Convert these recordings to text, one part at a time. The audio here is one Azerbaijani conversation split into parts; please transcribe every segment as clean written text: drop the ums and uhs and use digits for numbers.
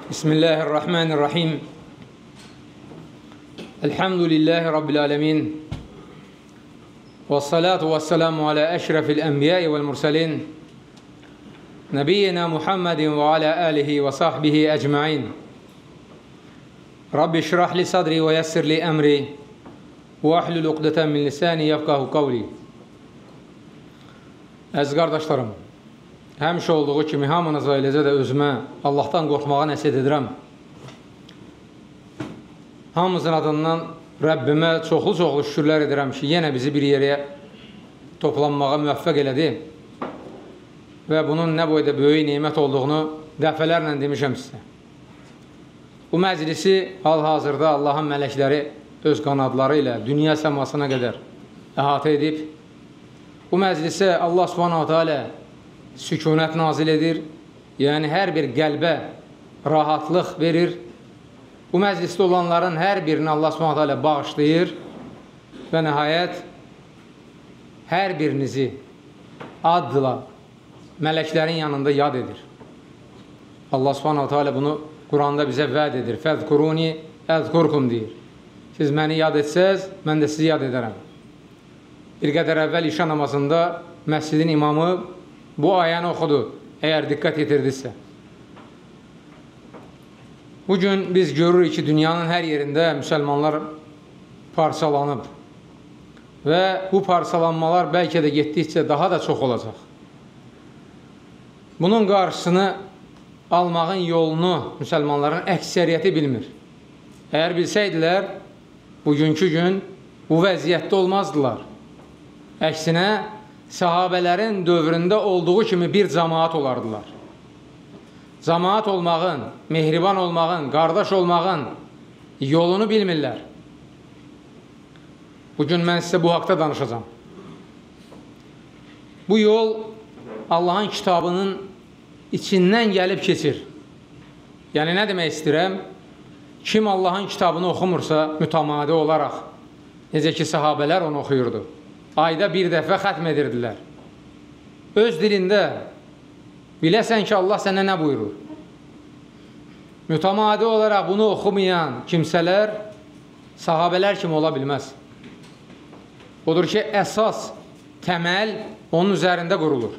Bismillahirrahmanirrahim. Elhamdülillahi Rabbil alemin. Vessalatu vesselamu ala eşrefil enbiyai vel mursalin. Nebiyyina Muhammedin ve ala alihi ve sahbihi ecmain. Rabbi şrahli sadri ve yessirli emri. Ve ahlul uqdeten min lisani yefqahu qavli. Əziz qardaşlarım, həmişə olduğu kimi hamınıza eləcə də özümə Allahdan qorxmağa nəsihət edirəm. Hamımızın adından Rəbbimə çoxlu şükürlər edirəm ki, yenə bizi bir yerə toplanmağa müvəffəq elədi və bunun nə boyda böyük nemət olduğunu dəfələrlə demişəm sizə. Bu məclisi hal-hazırda Allahın mələkləri öz qanadları ilə dünya səmasına qədər əhatə edib. Bu məclisə Allah subhanahu teala sükunət nazil edir, yəni hər bir qəlbə rahatlıq verir. Bu məclisdə olanların hər birini Allah subhanahu teala bağışlayır və nəhayət hər birinizi adla mələklərin yanında yad edir. Allah subhanahu teala bunu Quranda bizə vəd edir. Fəzkuruni əzkurkum deyir. Siz məni yad etsəz, mən də sizi yad edərəm. Bir qədər əvvəl işə namazında məscidin imamı bu ayəni oxudu, əgər diqqət yetirdirsə. Bugün biz görürük ki, dünyanın hər yerində müsəlmanlar parçalanıb və bu parçalanmalar bəlkə də getdikcə daha da çox olacaq. Bunun qarşısını almağın yolunu müsəlmanların əksəriyyəti bilmir. Əgər bilsəydilər, bugünkü gün bu vəziyyətdə olmazdılar. Əksinə, sahabələrin dövründə olduğu kimi bir cəmaat olardılar. Cəmaat olmağın, mehriban olmağın, qardaş olmağın yolunu bilmirlər. Bugün mən sizə bu haqda danışacağam. Bu yol Allahın kitabının içindən gəlib keçir. Yəni, nə demək istəyirəm? Kim Allahın kitabını oxumursa, mütəmadi olaraq, necə ki, sahabələr onu oxuyurdu. Ayda bir dəfə xətm edirdilər. Öz dilində biləsən ki, Allah sənə nə buyurur? Mütəmadi olaraq bunu oxumayan kimsələr sahabələr kimi ola bilməz. Odur ki, əsas təməl onun üzərində qurulur.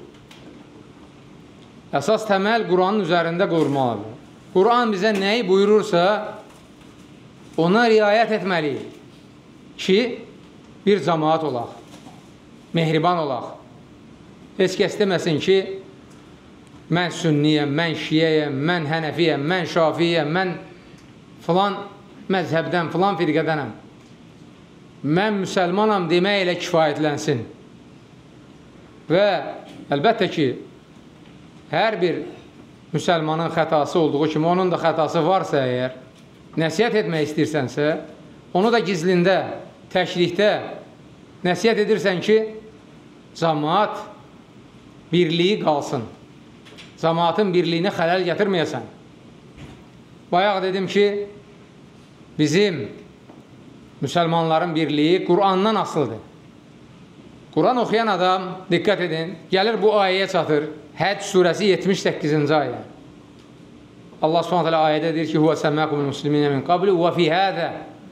Əsas təməl Quranın üzərində qurulmalıdır. Quran bizə nəyi buyurursa, ona riayət etməliyik ki, bir cəmaat olaq, mehriban olaq. Heç kəs deməsin ki, mən sünniyəm, mən şiyəyəm, mən hənəfiyəm, mən şafiyəm, mən filan məzhəbdən, filan firqədənəm. Mən müsəlmanam demək ilə kifayətlənsin. Və əlbəttə ki, hər bir müsəlmanın xətası olduğu kimi, onun da xətası varsa əgər, nəsiyyət etmək istəyirsənsə, onu da gizlində, təklikdə nəsiyyət edirsən ki, cəmaat birliyi qalsın. Cəmaatın birliyini xələl gətirməyəsən. Bayaq dedim ki, bizim müsəlmanların birliyi Qurandan asılıdır. Quran oxuyan adam, diqqət edin, gəlir bu ayəyə çatır. Həcc surəsi 78-ci ayə. Allah subhanət hələ ayədə deyir ki, huvə səmməkumul musliminə min qabli və fi hədə.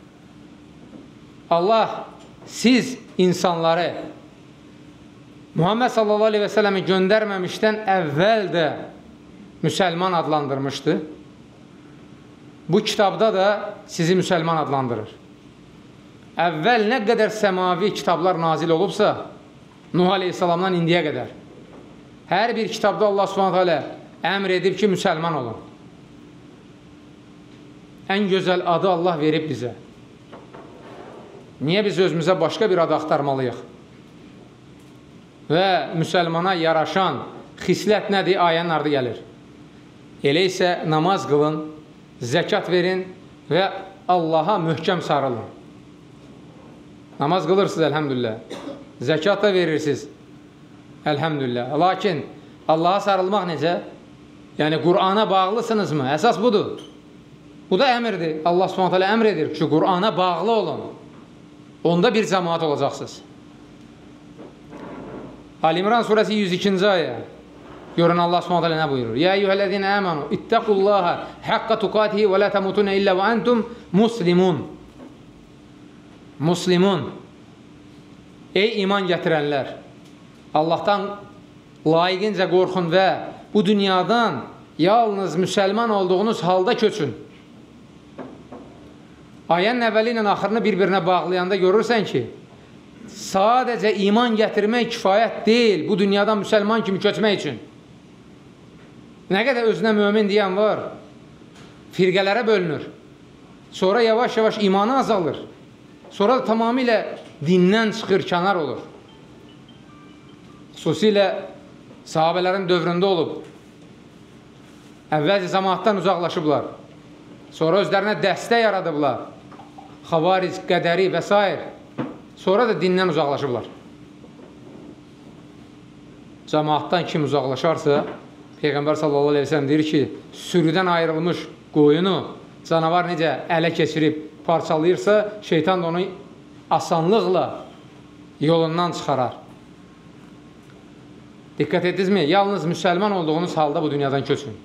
Allah siz insanları Muhammed sallallahu aleyhi və səlləmi göndərməmişdən əvvəl də müsəlman adlandırmışdı. Bu kitabda da sizi müsəlman adlandırır. Əvvəl nə qədər səmavi kitablar nazil olubsa, Nuh aleyhissalamdan indiyə qədər. Hər bir kitabda Allah subhanət hələ əmr edib ki, müsəlman olun. Ən gözəl adı Allah verib bizə. Niyə biz özümüzə başqa bir adı axtarmalıyıq? Və müsəlmana yaraşan xislət nədir? Ayənin ardı gəlir. Elə isə namaz qılın, zəkat verin və Allaha möhkəm sarılın. Namaz qılırsınız, əlhəmdülillah. Zəkat da verirsiniz, əlhəmdülillah. Lakin Allaha sarılmaq necə? Yəni, Qur'ana bağlısınızmı? Əsas budur. Bu da əmirdir. Allah subhanət hələ əmr edir ki, Qur'ana bağlı olun. Onda bir cəmaat olacaqsınız. Ali İmran surəsi 102-ci ayə. Görün Allah Subhanahu nə buyurur? Ya eyyuhellezine amanu ittaqullaha haqqa tuqatihi və la tamutunna illa və antum muslimun. Muslimun. Ey iman gətirənlər, Allahdan layiqincə qorxun və bu dünyadan yalnız müsəlman olduğunuz halda köçün. Ayənin əvvəli ilə axırını bir-birinə bağlayanda görürsən ki, sadəcə iman gətirmək kifayət deyil bu dünyadan müsəlman kimi köçmək üçün. Nə qədər özünə mömin deyən var, firqələrə bölünür. Sonra yavaş-yavaş imanı azalır. Sonra da tamamilə dindən çıxır, kənar olur. Xüsusilə sahabələrin dövründə olub. Əvvəlcə cəmaatdan uzaqlaşıblar. Sonra özlərinə dəstə yaradıblar. Xavaric, qədəri və s. Sonra da dindən uzaqlaşıblar. Cəmaatdan kim uzaqlaşarsa, Peyğəmbər sallallahu aleyhi ve sellem deyir ki, sürüdən ayrılmış qoyunu canavar necə ələ keçirib parçalayırsa, şeytan da onu asanlıqla yolundan çıxarar. Diqqət etdinizmi? Yalnız müsəlman olduğunuz halda bu dünyadan köçün.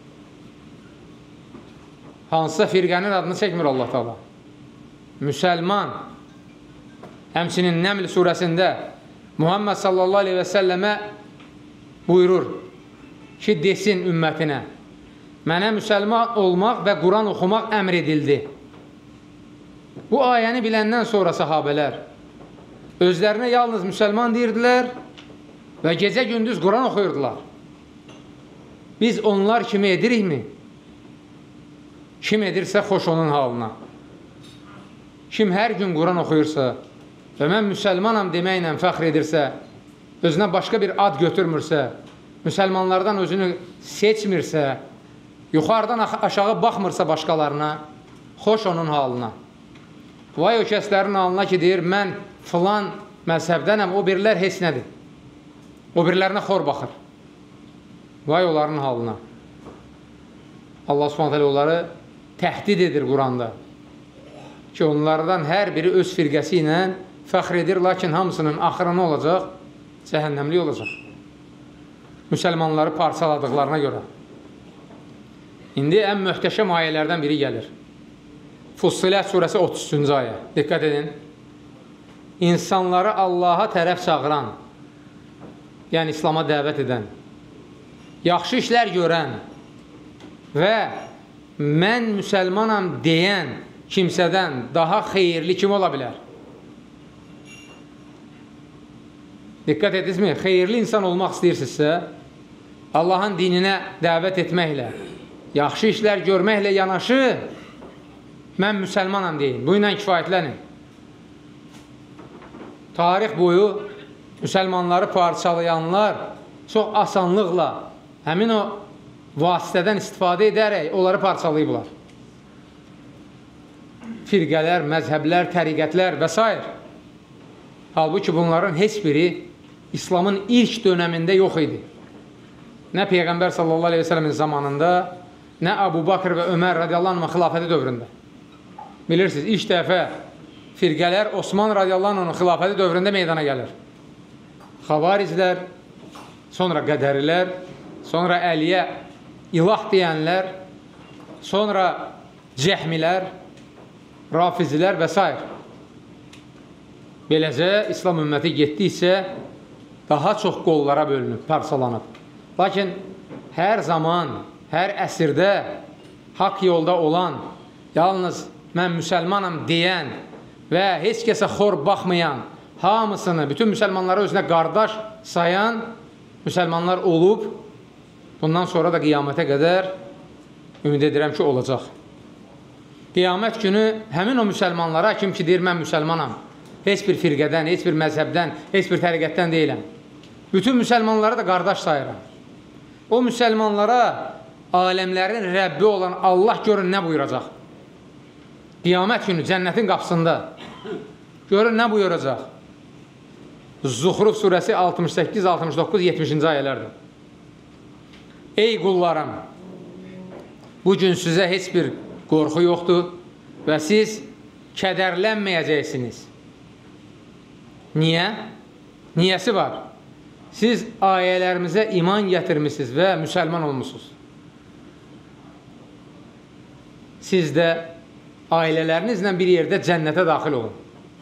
Hansısa firqənin adını çəkmir Allah Teala. Müsəlman. Həmçinin Nəml surəsində Muhammed sallallahu aleyhi ve sellemə buyurur ki, desin ümmətinə, mənə müsəlman olmaq və Quran oxumaq əmr edildi. Bu ayəni biləndən sonra sahabələr özlərinə yalnız müsəlman deyirdilər və gecə-gündüz Quran oxuyurdular. Biz onlar kimi edirikmi? Kim edirsə xoş onun halına. Kim hər gün Quran oxuyursa və mən müsəlmanam deməklə fəxr edirsə, özünə başqa bir ad götürmürsə, müsəlmanlardan özünü seçmirsə, yuxarıdan aşağı baxmırsa başqalarına, xoş onun halına. Vay o kəslərin halına ki, deyir, mən filan məzhəbdənəm, o birilər heç nədir. O birilərinə xor baxır. Vay onların halına. Allah Subhanahu onları təhdid edir Quranda. Ki, onlardan hər biri öz firqəsi ilə fəxr edir, lakin hamısının axırı nə olacaq? Cəhənnəmli olacaq. Müsəlmanları parçaladıqlarına görə. İndi ən möhtəşəm ayələrdən biri gəlir. Fussilət surəsi 33-cü ayə. Diqqət edin. İnsanları Allaha tərəf çağıran, yəni İslama dəvət edən, yaxşı işlər görən və mən müsəlmanam deyən kimsədən daha xeyirli kim ola bilər? Diqqət edinizmi? Xeyirli insan olmaq istəyirsinizsə, Allahın dininə dəvət etməklə, yaxşı işlər görməklə yanaşı, mən müsəlmanam deyin. Bu ilə kifayətlənin. Tarix boyu müsəlmanları parçalayanlar çox asanlıqla həmin o vasitədən istifadə edərək onları parçalayıblar. Firqələr, məzhəblər, təriqətlər və s. Halbuki bunların heç biri İslamın ilk dönəmində yox idi. Nə Peyğəmbər sallallahu aleyhi ve sellemin zamanında, nə Əbu Bakr və Ömər radiyallahu anh xilafəti dövründə. Bilirsiniz, ilk dəfə firqələr Osman radiyallahu anh xilafəti dövründə meydana gəlir. Xavariclər, sonra qədərilər, sonra Əliyə ilah deyənlər, sonra cəhmilər, rafizilər və s. Beləcə, İslam ümməti getdikcə daha çox qollara bölünüb, parçalanıb. Lakin hər zaman, hər əsrdə haqq yolda olan, yalnız mən müsəlmanam deyən və heç kəsə xor baxmayan, hamısını, bütün müsəlmanları özünə qardaş sayan müsəlmanlar olub, bundan sonra da qiyamətə qədər ümid edirəm ki, olacaq. Qiyamət günü həmin o müsəlmanlara, kim ki deyir, mən müsəlmanam, heç bir firqədən, heç bir məzhəbdən, heç bir təriqətdən deyiləm. Bütün müsəlmanları da qardaş sayıram. O müsəlmanlara aləmlərin Rəbbi olan Allah görün nə buyuracaq? Qiyamət günü cənnətin qapısında görün nə buyuracaq? Zuhruf surəsi 68, 69, 70-ci ayələrdir. Ey qullarım, bu gün sizə heç bir qorxu yoxdur və siz kədərlənməyəcəksiniz. Niyə? Niyəsi var. siz ayələrimizə iman gətirmişsiniz və müsəlman olmuşsunuz. Siz də ailələrinizlə bir yerdə cənnətə daxil olun.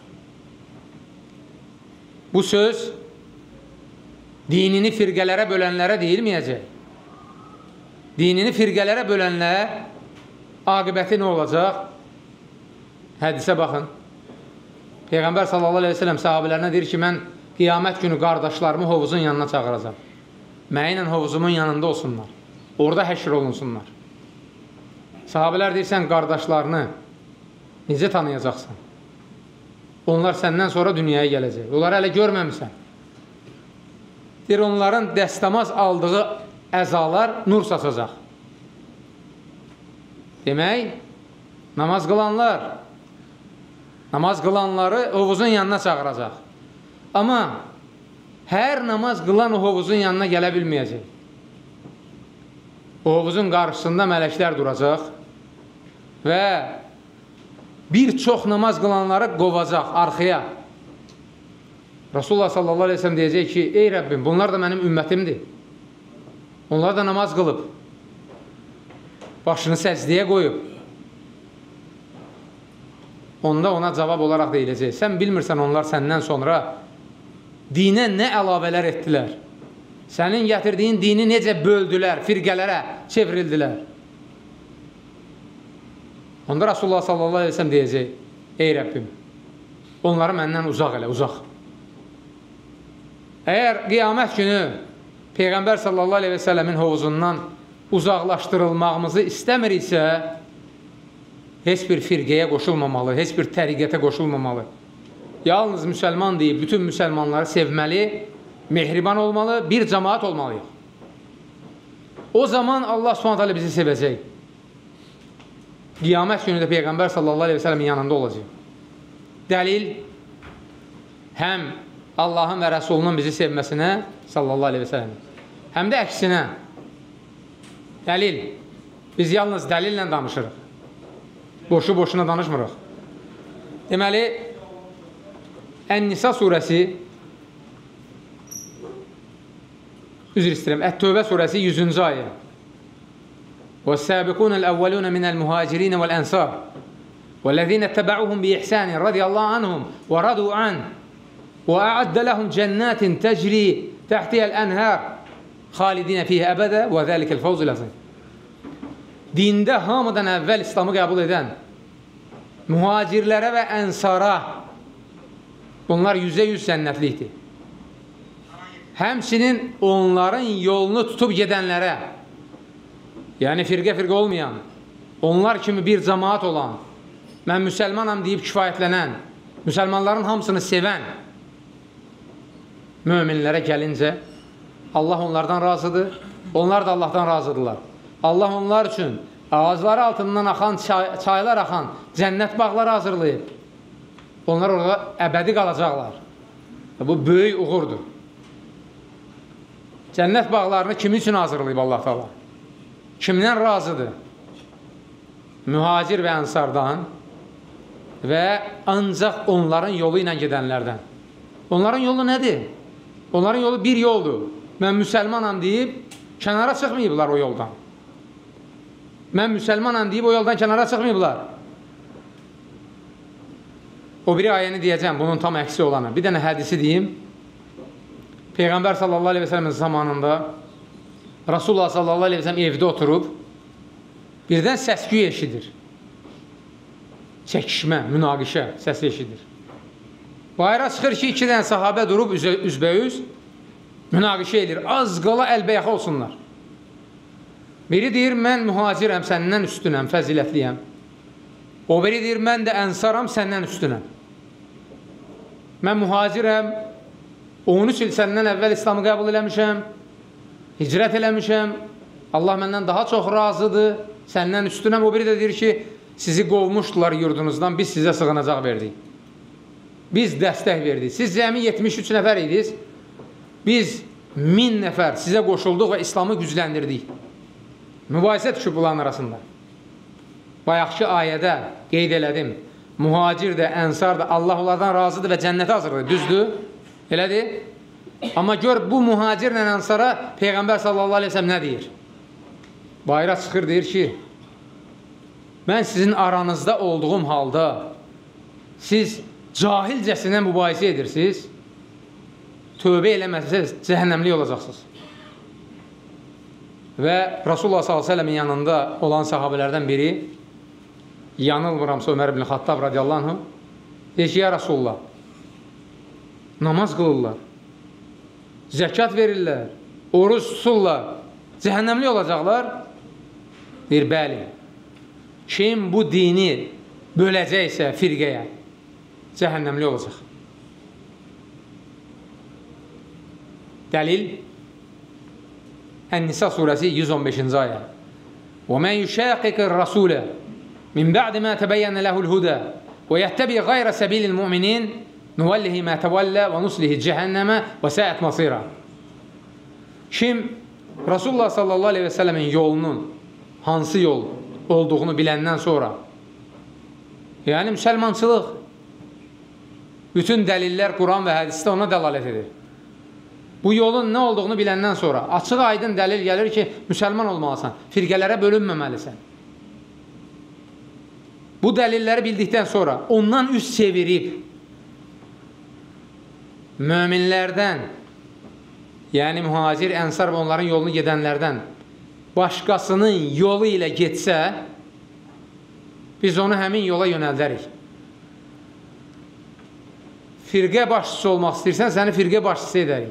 Bu söz dinini firqələrə bölənlərə deyilməyəcək. Dinini firqələrə bölənlər aqibəti nə olacaq? Hədisə baxın. Peyğəmbər sallallahu aleyhi ve sellem sahabələrinə deyir ki, mən qiyamət günü qardaşlarımı hovuzun yanına çağıracam. Mənimlə hovuzumun yanında olsunlar. Orada həşr olunsunlar. Sahabələr deyir, sən qardaşlarını necə tanıyacaqsan? Onlar səndən sonra dünyaya gələcək. Onları hələ görməmişsən. Deyir, onların dəstəmaz aldığı əzalar nur saçacaq. Demək, namaz qılanları hovuzun yanına çağıracaq. Amma hər namaz qılan o hovuzun yanına gələ bilməyəcək. O hovuzun qarşısında mələklər duracaq və bir çox namaz qılanları qovacaq arxaya. Rasulullah sallallahu aleyhi ve sellem deyəcək ki, ey Rəbbim, bunlar da mənim ümmətimdir. Onlar da namaz qılıb, başını səcdiyə qoyub. Onda ona cavab olaraq deyiləcək, sən bilmirsən onlar səndən sonra dinə nə əlavələr etdilər? Sənin gətirdiyin dini necə böldülər, firqələrə çevrildilər? Onda Rasulullah sallallahu aleyhi ve sellem deyəcək, ey Rəbbim, onları məndən uzaq elə, uzaq. Əgər qiyamət günü Peyğəmbər sallallahu aleyhi ve sellemin hovuzundan uzaqlaşdırılmağımızı istəmiriksə, heç bir firqəyə qoşulmamalı, heç bir təriqətə qoşulmamalı. Yalnız müsəlman deyib, bütün müsəlmanları sevməli, mehriban olmalı, bir cəmaat olmalıyıq. O zaman Allah s.ə.v. bizi sevəcək. Qiyamət günü də Peyğəmbər sallallahu aleyhi ve sellemin yanında olacaq. Dəlil, həm Allahın və Rəsulunun bizi sevməsinə sallallahu aleyhi ve sellem, həm də əksinə. Dəlil, biz yalnız dəlillə danışırıq. Boşu-boşuna danışmırıq. Deməli, Ən-Nisa surəsi, üzr istəyirəm, Ət-Tövbə surəsi 100-cü ayə. وَالسَّابِقُونَ الْأَوَّلُونَ مِنَ الْمُهَاجِرِينَ وَالْأَنْصَارِ وَالَّذِينَ اتَّبَعُوهُمْ بِإِحْسَانٍ رَضِيَ اللَّهُ عَنْهُمْ وَرَضُوا عَنْهُ وَأَعَدَّ لَهُمْ جَنَّاتٍ تَجْرِي تَحْتِهَا الْأَنْهَارُ خَالِدِينَ فِيهَا أَبَدًا وَذَلِكَ الْفَوْزُ الْعَظِيمُ. Dində hamıdan əvvəl İslamı qəbul edən mühacirlərə və ənsara, bunlar 100% cənnətlikdir. Həmçinin onların yolunu tutub gedənlərə, yəni firqə olmayan, onlar kimi bir cəmaat olan, mən müsəlmanam deyib kifayətlənən, müsəlmanların hamısını sevən möminlərə gəlincə, Allah onlardan razıdır, onlar da Allahdan razıdırlar. Allah onlar üçün ağacları altından axan, çaylar axan cənnət bağları hazırlayıb. Onlar orada əbədi qalacaqlar. Bu böyük uğurdur. Cənnət bağlarını kimin üçün hazırlayıb Allah Teala? Kimdən razıdır? Mühacir və ənsardan və ancaq onların yolu ilə gedənlərdən. Onların yolu nədir? Onların yolu bir yoldur. Mən müsəlmanam deyib, kənara çıxmayıblar o yoldan. Mən müsəlmanam deyib, o yoldan kənara çıxmayıblar. O biri ayəni deyəcəm, bunun tam əksi olanı. Bir dənə hədisi deyim. Peyğəmbər sallallahu aleyhi ve sellemin zamanında Rasulullah sallallahu aleyhi ve sellem evdə oturub, birdən səsküy eşidir. Çəkişmə, münaqişə səsi eşidir. Bayra çıxır ki, 2 dənə sahabə durub üzbəüz münaqişə edir. Az qala əlbəyaxa olsunlar. Biri deyir, mən mühacirəm, səndən üstünəm, fəzilətliyəm. O biri deyir, mən də ənsaram, səndən üstünəm. Mən mühacirəm, 13 il səndən əvvəl İslamı qəbul eləmişəm, hicrət eləmişəm, Allah məndən daha çox razıdır, səndən üstünəm. O biri də deyir ki, sizi qovmuşdular yurdunuzdan, biz sizə sığınacaq verdik. Biz dəstək verdik. Siz cəmi 73 nəfər idiniz, biz 1000 nəfər sizə qoşulduq və İslamı gücləndirdik. Mübahisə düşüb bunların arasında. Bayaqki ayədə qeyd elədim, mühacir də, ənsar da Allah onlardan razıdır və cənnətə hazırdır, düzdür? Elədir? Amma gör, bu mühacirlə ənsara Peyğəmbər sallallahu aleyhi ve sellem nə deyir? Bayra çıxır, deyir ki, mən sizin aranızda olduğum halda siz cahilcəsinə mübahisə edirsiniz, tövbə eləməsiniz, cəhənnəmlik olacaqsınız. Və Rasulullah s.ə.v-in yanında olan sahabələrdən biri, yanılmıramsa Ömər ibn Xattab radiyallahu anh, deyir ki, ya Rasulullah, namaz qılırlar, zəkat verirlər, oruç tuturlar, cəhənnəmlik olacaqlar. Deyir, bəli, kim bu dini böləcəksə firqəyə, cəhənnəmlik olacaq. Dəlil Ən-Nisa surəsi 115-ci ayə. وَمَنْ يُشَاقِقِ الرَّسُولَ مِنْ بَعْدِ مَا تَبَيَّنَ لَهُ الْهُدَى وَيَتَّبِعْ غَيْرَ سَبِيلِ الْمُؤْمِنِينَ نُوَلِّهِ مَا تَوَلَّى وَنُصْلِهِ جَهَنَّمَ وَسَاءَتْ مَصِيرًا. Kim Rasulullah sallallahu aleyhi ve sellemin yolunun hansı yol olduğunu biləndən sonra, yəni müsəlmançılıq, bütün dəlillər Quran və hədisdə ona dəlalət edir. Bu yolun nə olduğunu biləndən sonra açıq aydın dəlil gəlir ki, müsəlman olmalısan, firqələrə bölünməməlisən. Bu dəlilləri bildikdən sonra ondan üst çevirib möminlərdən, yəni mühacir, ənsar və onların yolunu gedənlərdən başqasının yolu ilə getsə, biz onu həmin yola yönəldərik. Firqə başçısı olmaq istəyirsən, səni firqə başçısı edərik.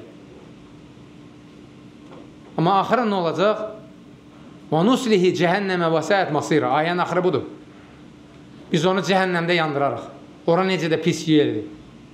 Amma axırı nə olacaq? وَنُسْلِهِ جَهَنَّمَ وَسَاءَتْ مَصِيرًا. Ayənin axırı budur. Biz onu cəhənnəmdə yandırarıq. Ora necə də pis yerdir.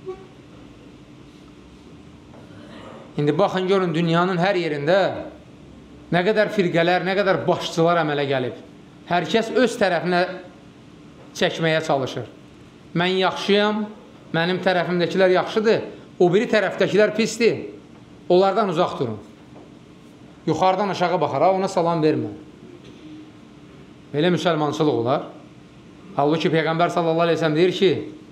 İndi baxın, görün, dünyanın hər yerində nə qədər firqələr, nə qədər başçılar əmələ gəlib. Hər kəs öz tərəfinə çəkməyə çalışır. Mən yaxşıyam, mənim tərəfimdəkilər yaxşıdır, o biri tərəfdəkilər pisdir. Onlardan uzaq durun. Yuxarıdan aşağı baxar, ona salam vermə. Belə müsəlmançılıq olar. Halbuki Peyğəmbər sallallahu aleyhi ve sellem deyir ki,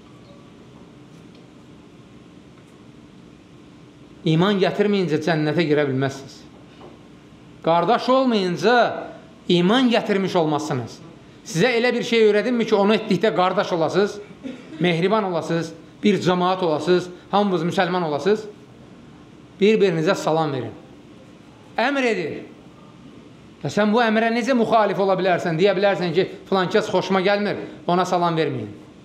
iman gətirməyincə cənnətə girə bilməzsiniz. Qardaş olmayınca iman gətirmiş olmazsınız. Sizə elə bir şey öyrədinmi ki, onu etdikdə qardaş olasınız, mehriban olasınız, bir cəmaat olasınız, hamınız müsəlman olasınız, bir-birinizə salam verin. Əmr edir. Sən bu əmrə necə müxalif ola bilərsən? Deyə bilərsən ki, filan kəs xoşuma gəlmir, ona salam verməyin.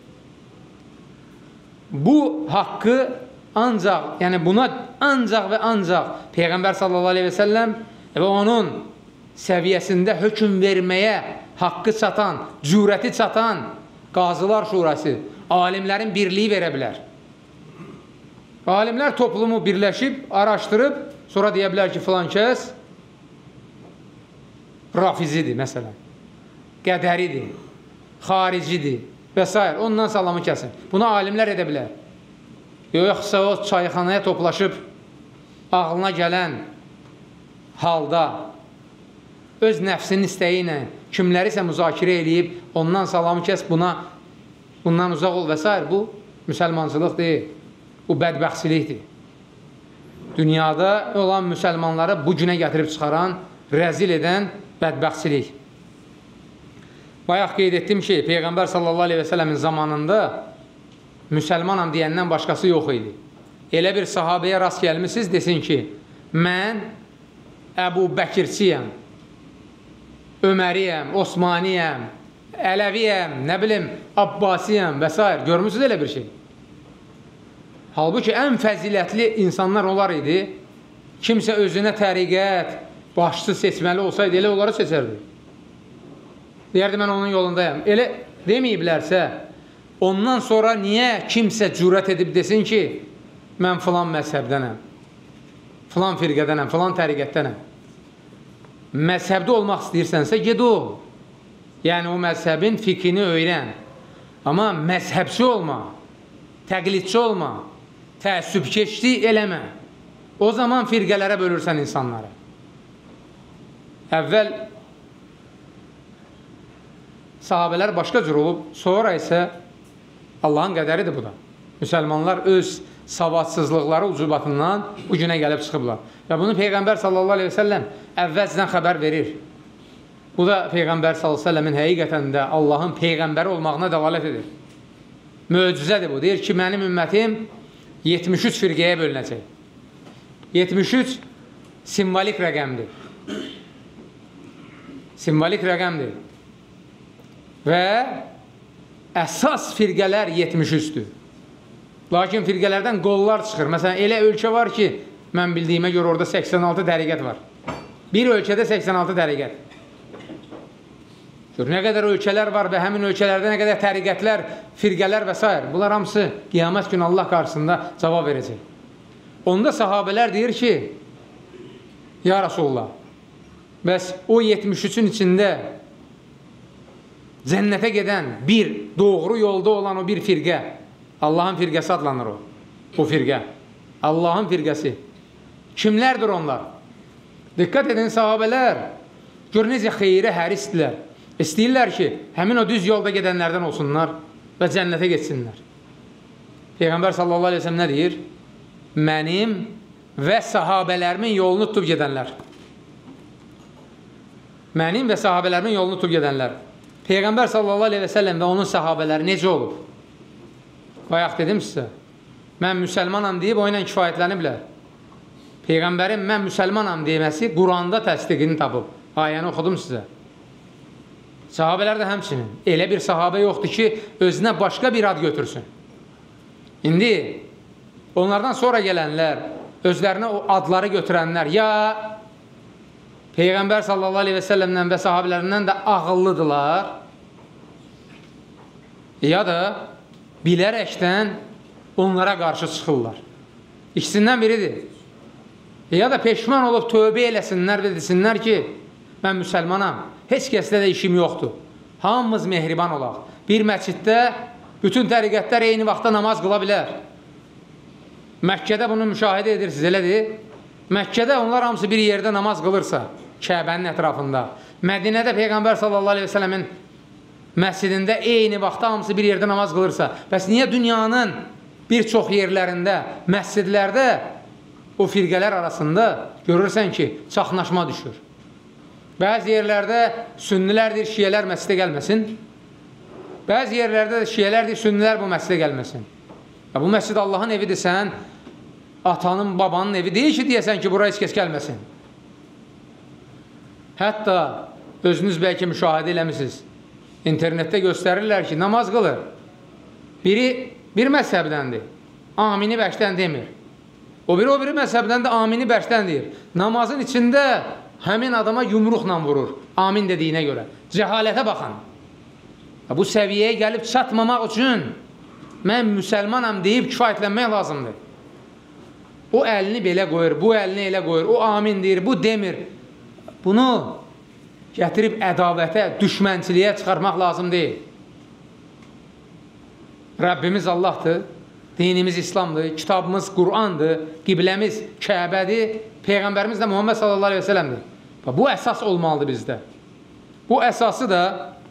Bu haqqı ancaq, yəni buna ancaq və ancaq Peyğəmbər sallallahu aleyhi ve sellem və onun səviyyəsində hökm verməyə haqqı çatan, cürəti çatan Qazılar Şurası, alimlərin birliyi verə bilər. Alimlər toplumu birləşib, araşdırıb, sonra deyə bilər ki, filan kəs rafizidir, məsələn, qədəridir, xaricidir və s. Ondan salamı kəsin. Buna alimlər edə bilər. Yoxsa o çayxanaya toplaşıb, ağlına gələn halda öz nəfsinin istəyi ilə kimlərisə müzakirə eləyib, ondan salamı kəs, bundan uzaq ol və s. Bu, müsəlmançılıq deyil. Bu, bədbəxtçilikdir. Dünyada olan müsəlmanları bu günə gətirib çıxaran, rəzil edən bədbəxtçilik. Bayaq qeyd etdim ki, Peyğəmbər sallallahu aleyhi ve sellemin zamanında müsəlmanam deyəndən başqası yox idi. Elə bir sahabəyə rast gəlmişsiniz, desin ki, mən Əbu Bəkirçiyəm, Öməriyəm, Osmaniyəm, Ələviyəm, nə bilim, Abbasiyəm və s. Görmürsünüz elə bir şey. Halbuki ən fəzilətli insanlar onlar idi. Kimsə özünə təriqət, başçı seçməli olsaydı, elə onları seçərdi. Deyərdi, mən onun yolundayım. Elə deməyiblərsə, ondan sonra niyə kimsə cürət edib desin ki, mən filan məzhəbdənəm, filan firqədənəm, filan təriqətdənəm. Məzhəbdə olmaq istəyirsənsə, ged o. Yəni, o məzhəbin fikrini öyrən. Amma məzhəbçi olma, təqlidçi olma, təəssübkeşlik eləmə. O zaman firqələrə bölürsən insanları. Əvvəl sahabələr başqa cür olub, sonra isə Allahın qədəridir bu da. Müsəlmanlar öz savadsızlıqları ucubatından bu günə gəlib çıxıblar. Və bunu Peyğəmbər sallallahu aleyhi və səlləm əvvəlcədən xəbər verir. Bu da Peyğəmbər sallallahu aleyhi və səlləmin həqiqətən də Allahın Peyğəmbəri olmağına dəlalət edir. Möcüzədir bu. Deyir ki, mənim ümmətim 73 firqəyə bölünəcək. 73 simvolik rəqəmdir. Simvolik rəqəmdir. Və əsas firqələr 73-dür. Lakin firqələrdən qollar çıxır. Məsələn, elə ölkə var ki, mən bildiyimə görə orada 86 təriqət var. Bir ölkədə 86 təriqət. Gör, nə qədər ölkələr var və həmin ölkələrdə nə qədər təriqətlər, firqələr və s. Bunlar hamısı qiyamət günü Allah qarşısında cavab verəcək. Onda sahabələr deyir ki, ya Rasulullah, bəs o 73-ün içində cənnətə gedən bir, doğru yolda olan o bir firqə, Allahın firqəsi adlanır o. O firqə. Allahın firqəsi. Kimlərdir onlar? Diqqət edin sahabələr. Gör, necə xeyrə hərisdirlər. İstəyirlər ki, həmin o düz yolda gedənlərdən olsunlar və cənnətə geçsinlər. Peyğəmbər sallallahu aleyhi ve sellem nə deyir? Mənim və sahabələrimin yolunu tutub gedənlər. Mənim və sahabələrimin yolunu tutub gedənlər. Peyğəmbər sallallahu aleyhi ve sellem və onun sahabələri necə olub? Bayaq dedim sizə, mən müsəlmanam deyib o ilə kifayətləniblər. Peyğəmbərin mən müsəlmanam deməsi Quranda təsdiqini tapıb. Ayəni oxudum sizə. Sahabələr də həmçinin. Elə bir sahabə yoxdur ki, özünə başqa bir ad götürsün. İndi onlardan sonra gələnlər, özlərinə o adları götürənlər, ya Peyğəmbər sallallahu aleyhi və səlləmdən və sahabələrindən də ağıllıdırlar, ya da bilərəkdən onlara qarşı çıxırlar. İkisindən biridir. Ya da peşman olub tövbə eləsinlər və desinlər ki, mən müsəlmanam, heç kəsdə də işim yoxdur. Hamımız mehriban olaq. Bir məsciddə bütün təriqətlər eyni vaxtda namaz qıla bilər. Məkkədə bunu müşahidə edirsiniz, elədir? Məkkədə onlar hamısı bir yerdə namaz qılırsa, Kəbənin ətrafında. Mədinədə Peyğəmbər sallallahu aleyhi və sələmin məscidində eyni vaxtda hamısı bir yerdə namaz qılırsa, bəs niyə dünyanın bir çox yerlərində, məscidlərdə o firqələr arasında görürsən ki, çaxnaşma düşür. Bəzi yerlərdə sünnilərdir, şiyələr məscidə gəlməsin. Bəzi yerlərdə də şiyələrdir, sünnilər bu məscidə gəlməsin. Bu məscid Allahın evidir, sən atanın, babanın evi deyil ki, deyəsən ki, buraya heç kəs gəlməsin. Hətta özünüz bəlkə müşahidə eləmişsiniz. İnternetdə göstərirlər ki, namaz qılır. Biri bir məzhəbdəndir, amini bərkdən demir. O biri məzhəbdən də amini bərkdən deyir. Namazın içində həmin adama yumruqla vurur, amin dediyinə görə. Cəhalətə baxın. Bu səviyyəyə gəlib çatmamaq üçün mən müsəlmanam deyib kifayətlənmək lazımdır. O əlini belə qoyur, bu əlini elə qoyur, o amin deyir, bu demir. Bunu gətirib ədavətə, düşmənçiliyə çıxarmaq lazım deyil. Rəbbimiz Allahdır, dinimiz İslamdır, kitabımız Qur'andır, qibləmiz Kəbədir, Peyğəmbərimiz də Muhammed sallallahu aleyhi və sələmdir. Bu əsas olmalıdır bizdə. Bu əsası da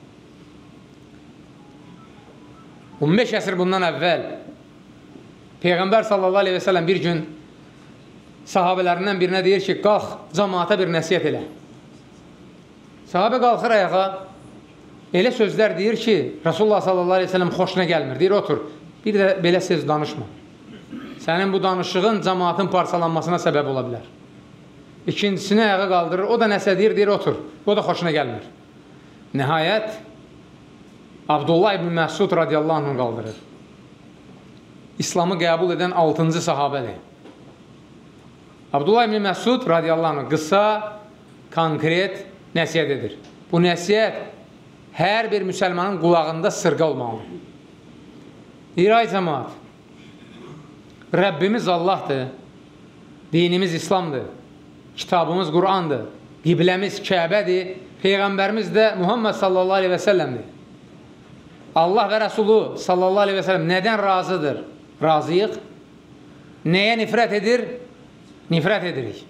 15 əsr bundan əvvəl Peyğəmbər sallallahu aleyhi və sələm bir gün sahabələrindən birinə deyir ki, qalx, cəmaata bir nəsiyyət elə. Sahabə qalxır ayağa, elə sözlər deyir ki, Rasulullah sallallahu aleyhi ve sellem xoşuna gəlmir. Deyir, otur, bir də belə söz danışma. Sənin bu danışığın cəmaatın parçalanmasına səbəb ola bilər. İkincisini ayağa qaldırır, o da nəsə deyir, deyir, otur. O da xoşuna gəlmir. Nəhayət, Abdullah ibn Məsud radiyallahu anhını qaldırır. İslamı qəbul edən 6-cı sahabədir. Abdullah ibn Məsud radiyallahu anhı qısa, konkret nəsiyyət edir. Bu nəsiyyət hər bir müsəlmanın qulağında sırqa olmalıdır. Deyir, ay cəmaat, Rəbbimiz Allahdır, dinimiz İslamdır, kitabımız Qur'andır, qibləmiz Kəbədir, Peyğəmbərimiz də Muhammed sallallahu aleyhi və səlləmdir. Allah və Rəsulu sallallahu aleyhi və səlləm nədən razıdır? Razıyıq. Nəyə nifrət edir? Nifrət edirik.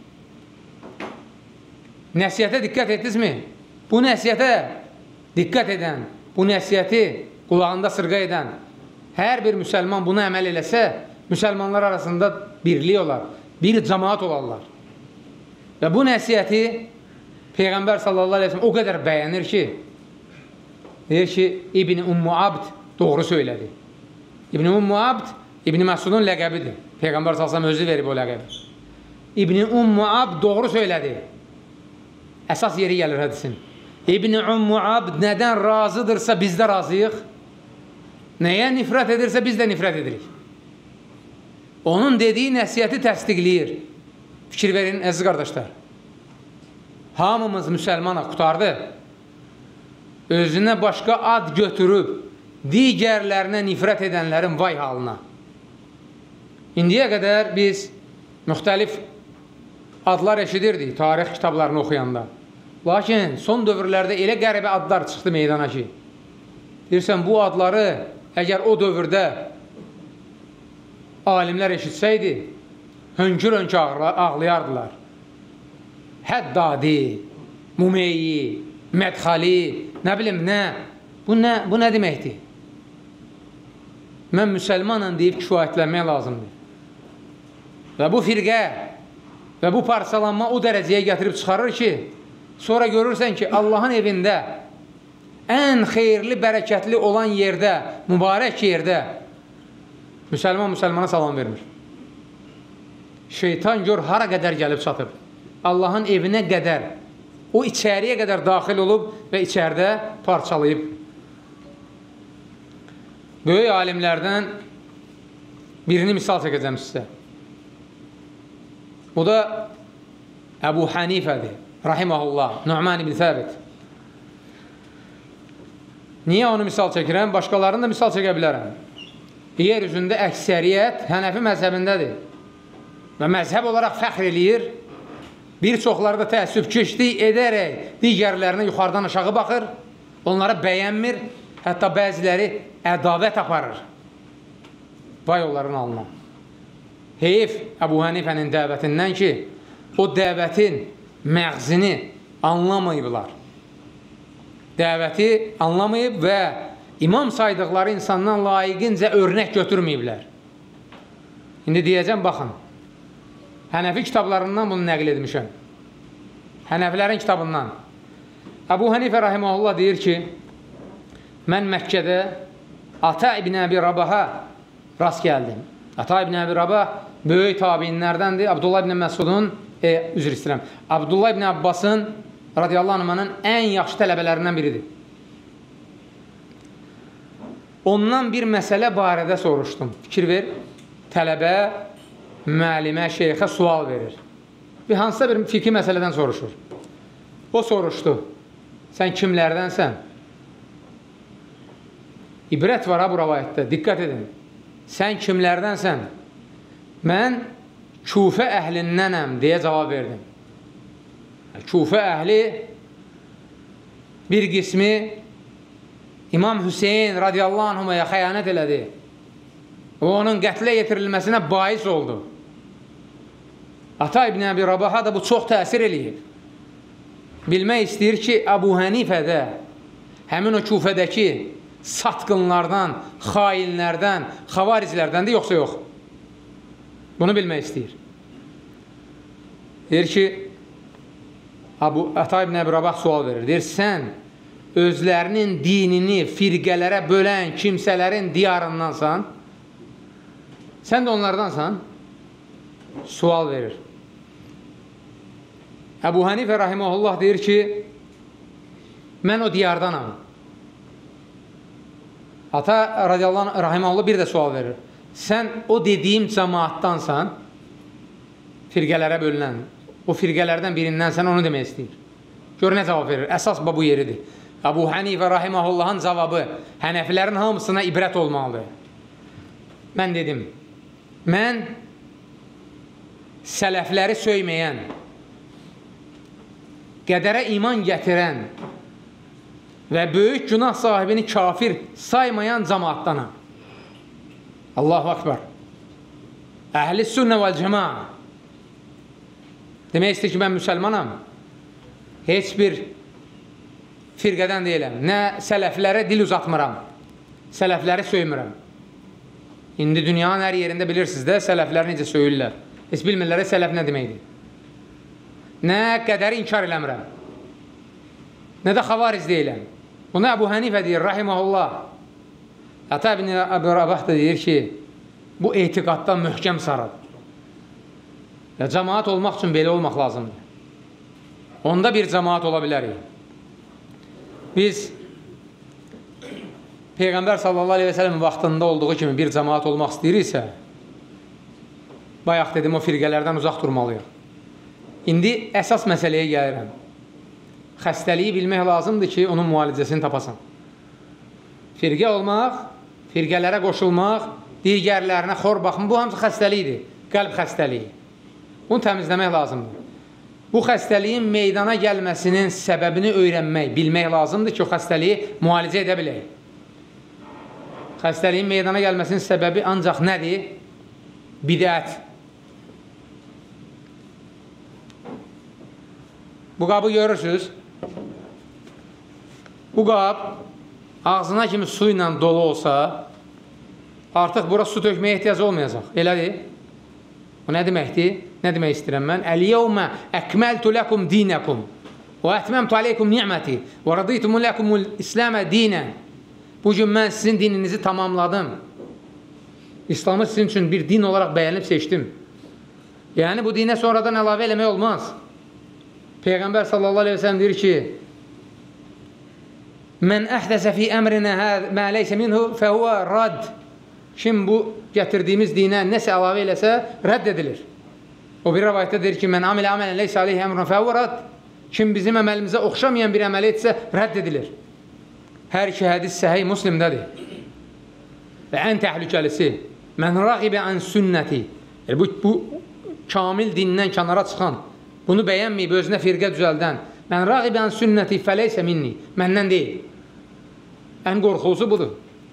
Nəsiyyətə diqqət etdinizmi? Bu nəsiyyətə diqqət edən, bu nəsiyyəti qulağında sırqa edən hər bir müsəlman bunu əməl eləsə, müsəlmanlar arasında birlik olar, bir cəmaat olarlar. Və bu nəsiyyəti Peyğəmbər sallallahu aleyhi ve sellem o qədər bəyənir ki, deyir ki, İbn-i Ummu Abd doğru söylədi. İbn-i Ummu Abd, İbn-i Məsudun ləqəbidir. Peyğəmbər sallallahu aleyhi ve sellem özü verib o ləqəbi. İbn-i Ummu Abd doğru söylədi. Əsas yeri gəlir hədisin. İbn-i Ummu Abd nədən razıdırsa biz də razıyıq, nəyə nifrət edirsə biz də nifrət edirik. Onun dediyi nəsiyyəti təsdiqləyir. Fikir verin, əziz qardaşlar. Hamımız müsəlmanıq, qutardı. Özünə başqa ad götürüb, digərlərinə nifrət edənlərin vay halına. İndiyə qədər biz müxtəlif adlar eşidirdik tarix kitablarını oxuyanda. Lakin son dövrlərdə elə qəribə adlar çıxdı meydana ki, deyirsən, bu adları əgər o dövrdə alimlər eşitsəydi, hönkür-hönkür ağlayardılar. Həddadi, Mumeyi, Mədxali, nə bilim, nə? Bu nə deməkdir? Mən müsəlmanam deyib kifayətlənmək lazımdır. Və bu firqə və bu parçalanma o dərəcəyə gətirib çıxarır ki, sonra görürsən ki, Allahın evində ən xeyirli, bərəkətli olan yerdə, mübarək yerdə müsəlmana salam vermir. Şeytan gör hara qədər gəlib çatıb. Allahın evinə qədər, o içəriyə qədər daxil olub və içərdə parçalayıb. Böyük alimlərdən birini misal çəkəcəm sizə. O da Əbu Hanifədir, rahiməhullah, Nu'man ibn Səbit. Niyə onu misal çəkirəm? Başqalarını da misal çəkə bilərəm. Yer üzündə əksəriyyət Hənəfi məzhəbindədir və məzhəb olaraq fəxr eləyir. Bir çoxları da təəssübkeşlik edərək digərlərinə yuxarıdan aşağı baxır, onları bəyənmir, hətta bəziləri ədavət aparır. Vay onların alına. Heyif Əbu Hanifənin dəvətindən ki, o dəvətin məğzini anlamayıblar. Dəvəti anlamayıb və imam saydıqları insandan layiqincə örnək götürməyiblər. İndi deyəcəm, baxın, Hənəfi kitablarından bunu nəql etmişəm. Hənəfilərin kitabından. Əbu Hanifə rahiməhullah deyir ki, mən Məkkədə Ata ibn Əbi Rabaha rast gəldim. Ata ibn Əbi Rabah böyük tabiinlərdəndir. Abdullah ibn Məsudun, üzr istəyirəm, Abdullah ibn Abbasın radiyallahu anh'ın ən yaxşı tələbələrindən biridir. Ondan bir məsələ barədə soruşdum. Fikir ver, tələbə, müəllimə, şeyxə sual verir. Bir hansısa bir fikri məsələdən soruşur. O soruşdu, sən kimlərdənsən? İbrət var ha bu rəvayətdə, diqqət edin. Sən kimlərdənsən? Mən Kufə əhlindənəm deyə cavab verdim. Kufə əhli bir qismi İmam Hüseyin radiyallahu anhumaya xəyanət elədi. O onun qətlə yetirilməsinə bais oldu. Ata ibn Əbi Rabaha da bu çox təsir eləyib. Bilmək istəyir ki, Əbu Hanifədə həmin o Kufədəki satqınlardan, xainlərdən, xavariclərdəndir, yoxsa yox? Bunu bilmək istəyir. Deyir ki, Ata ibn Əbi Rabah sual verir. Deyir, sən özlərinin dinini firqələrə bölən kimsələrin diyarındansan, sən də onlardansan, sual verir. Əbu Hanifə rahiməhullah deyir ki, mən o diyardanam. Ata radiyallahu rahiməhullah bir də sual verir. Sən o dediyim cəmaatdansan, firqələrə bölünən, o firqələrdən birindən onu demək istəyir. Gör nə cavab verir, əsas bu yeridir. Əbu Hanifə rahiməhullahın cavabı Hənəfilərin hamısına ibrət olmalıdır. Mən dedim, mən sələfləri söyməyən, qədərə iman gətirən və böyük günah sahibini kafir saymayan cəmaatdanam. Allahu Akbar. Əhl-i sünnə vəl-cəmaa. Demək istəyir ki, mən müsəlmanam. Heç bir firqədən deyiləm. Nə sələflərə dil uzatmıram. Sələfləri söymürəm. İndi dünyanın hər yerində bilirsiniz də, sələflər necə söyürlər. Heç bilmirlər, sələf nə deməkdir. Nə qədəri inkar eləmirəm. Nə də xavariz deyiləm. Bunu Əbu Hənifə deyir, rahiməhullah. Ata ibn Əbu Rabah da deyir ki, bu etiqaddan möhkəm sarıdır. Ya, cəmaat olmaq üçün belə olmaq lazımdır. Onda bir cəmaat ola bilərik. Biz Peyğəmbər sallallahu aleyhi və səlləmin vaxtında olduğu kimi bir cəmaat olmaq istəyiriksə, bayaq dedim, o firqələrdən uzaq durmalıyıq. İndi əsas məsələyə gəlirəm. Xəstəliyi bilmək lazımdır ki, onun müalicəsini tapasan. Firqə olmaq, firqələrə qoşulmaq, digərlərinə xor baxma, bu hamısı xəstəlikdir, qəlb xəstəliyi. Bunu təmizləmək lazımdır. Bu xəstəliyin meydana gəlməsinin səbəbini öyrənmək, bilmək lazımdır ki, o xəstəliyi müalicə edə bilək. Xəstəliyin meydana gəlməsinin səbəbi ancaq nədir? Bidət. Bu qabı görürsünüz. Bu qab ağzına kimi su ilə dolu olsa, artıq bura su tökməyə ehtiyac olmayacaq. Elədir? Bu nə deməkdir? Nə demək istəyirəm mən? Əl-yevmə əkməltu ləkum dinəkum və ətməmtu aleykum ni'məti və raditum ləkumul İsləmə dinən. Bugün mən sizin dininizi tamamladım. İslamı sizin üçün bir din olaraq bəyənib seçdim. Yəni, bu dinə sonradan əlavə eləmək olmaz. Peyğəmbər sallallahu aleyhi və sələm deyir ki, mən əhdəsə fi əmrinə mə leysə minhu fəhuvə rad. Kim bu gətirdiyimiz dinə nəsə əlavə eləsə, rədd edilir. O bir rəvayətdə deyir ki, mən amilə əmələn leysə aleyhi əmrun fəhuvə rad. Kim bizim əməlimizə oxşamayan bir əməl etsə, rədd edilir. Hər iki hədis səhih Müslimdədir. Və ən təhlükəlisi, mən rəqibə ən sünnəti. Bu kamil dindən kənara çıxan, bunu bəyənməyib, özünə firqə düzəldən, mən rəqibə ən sünnəti fəleysə minni, məndən deyil. Ən qorxulusu budur.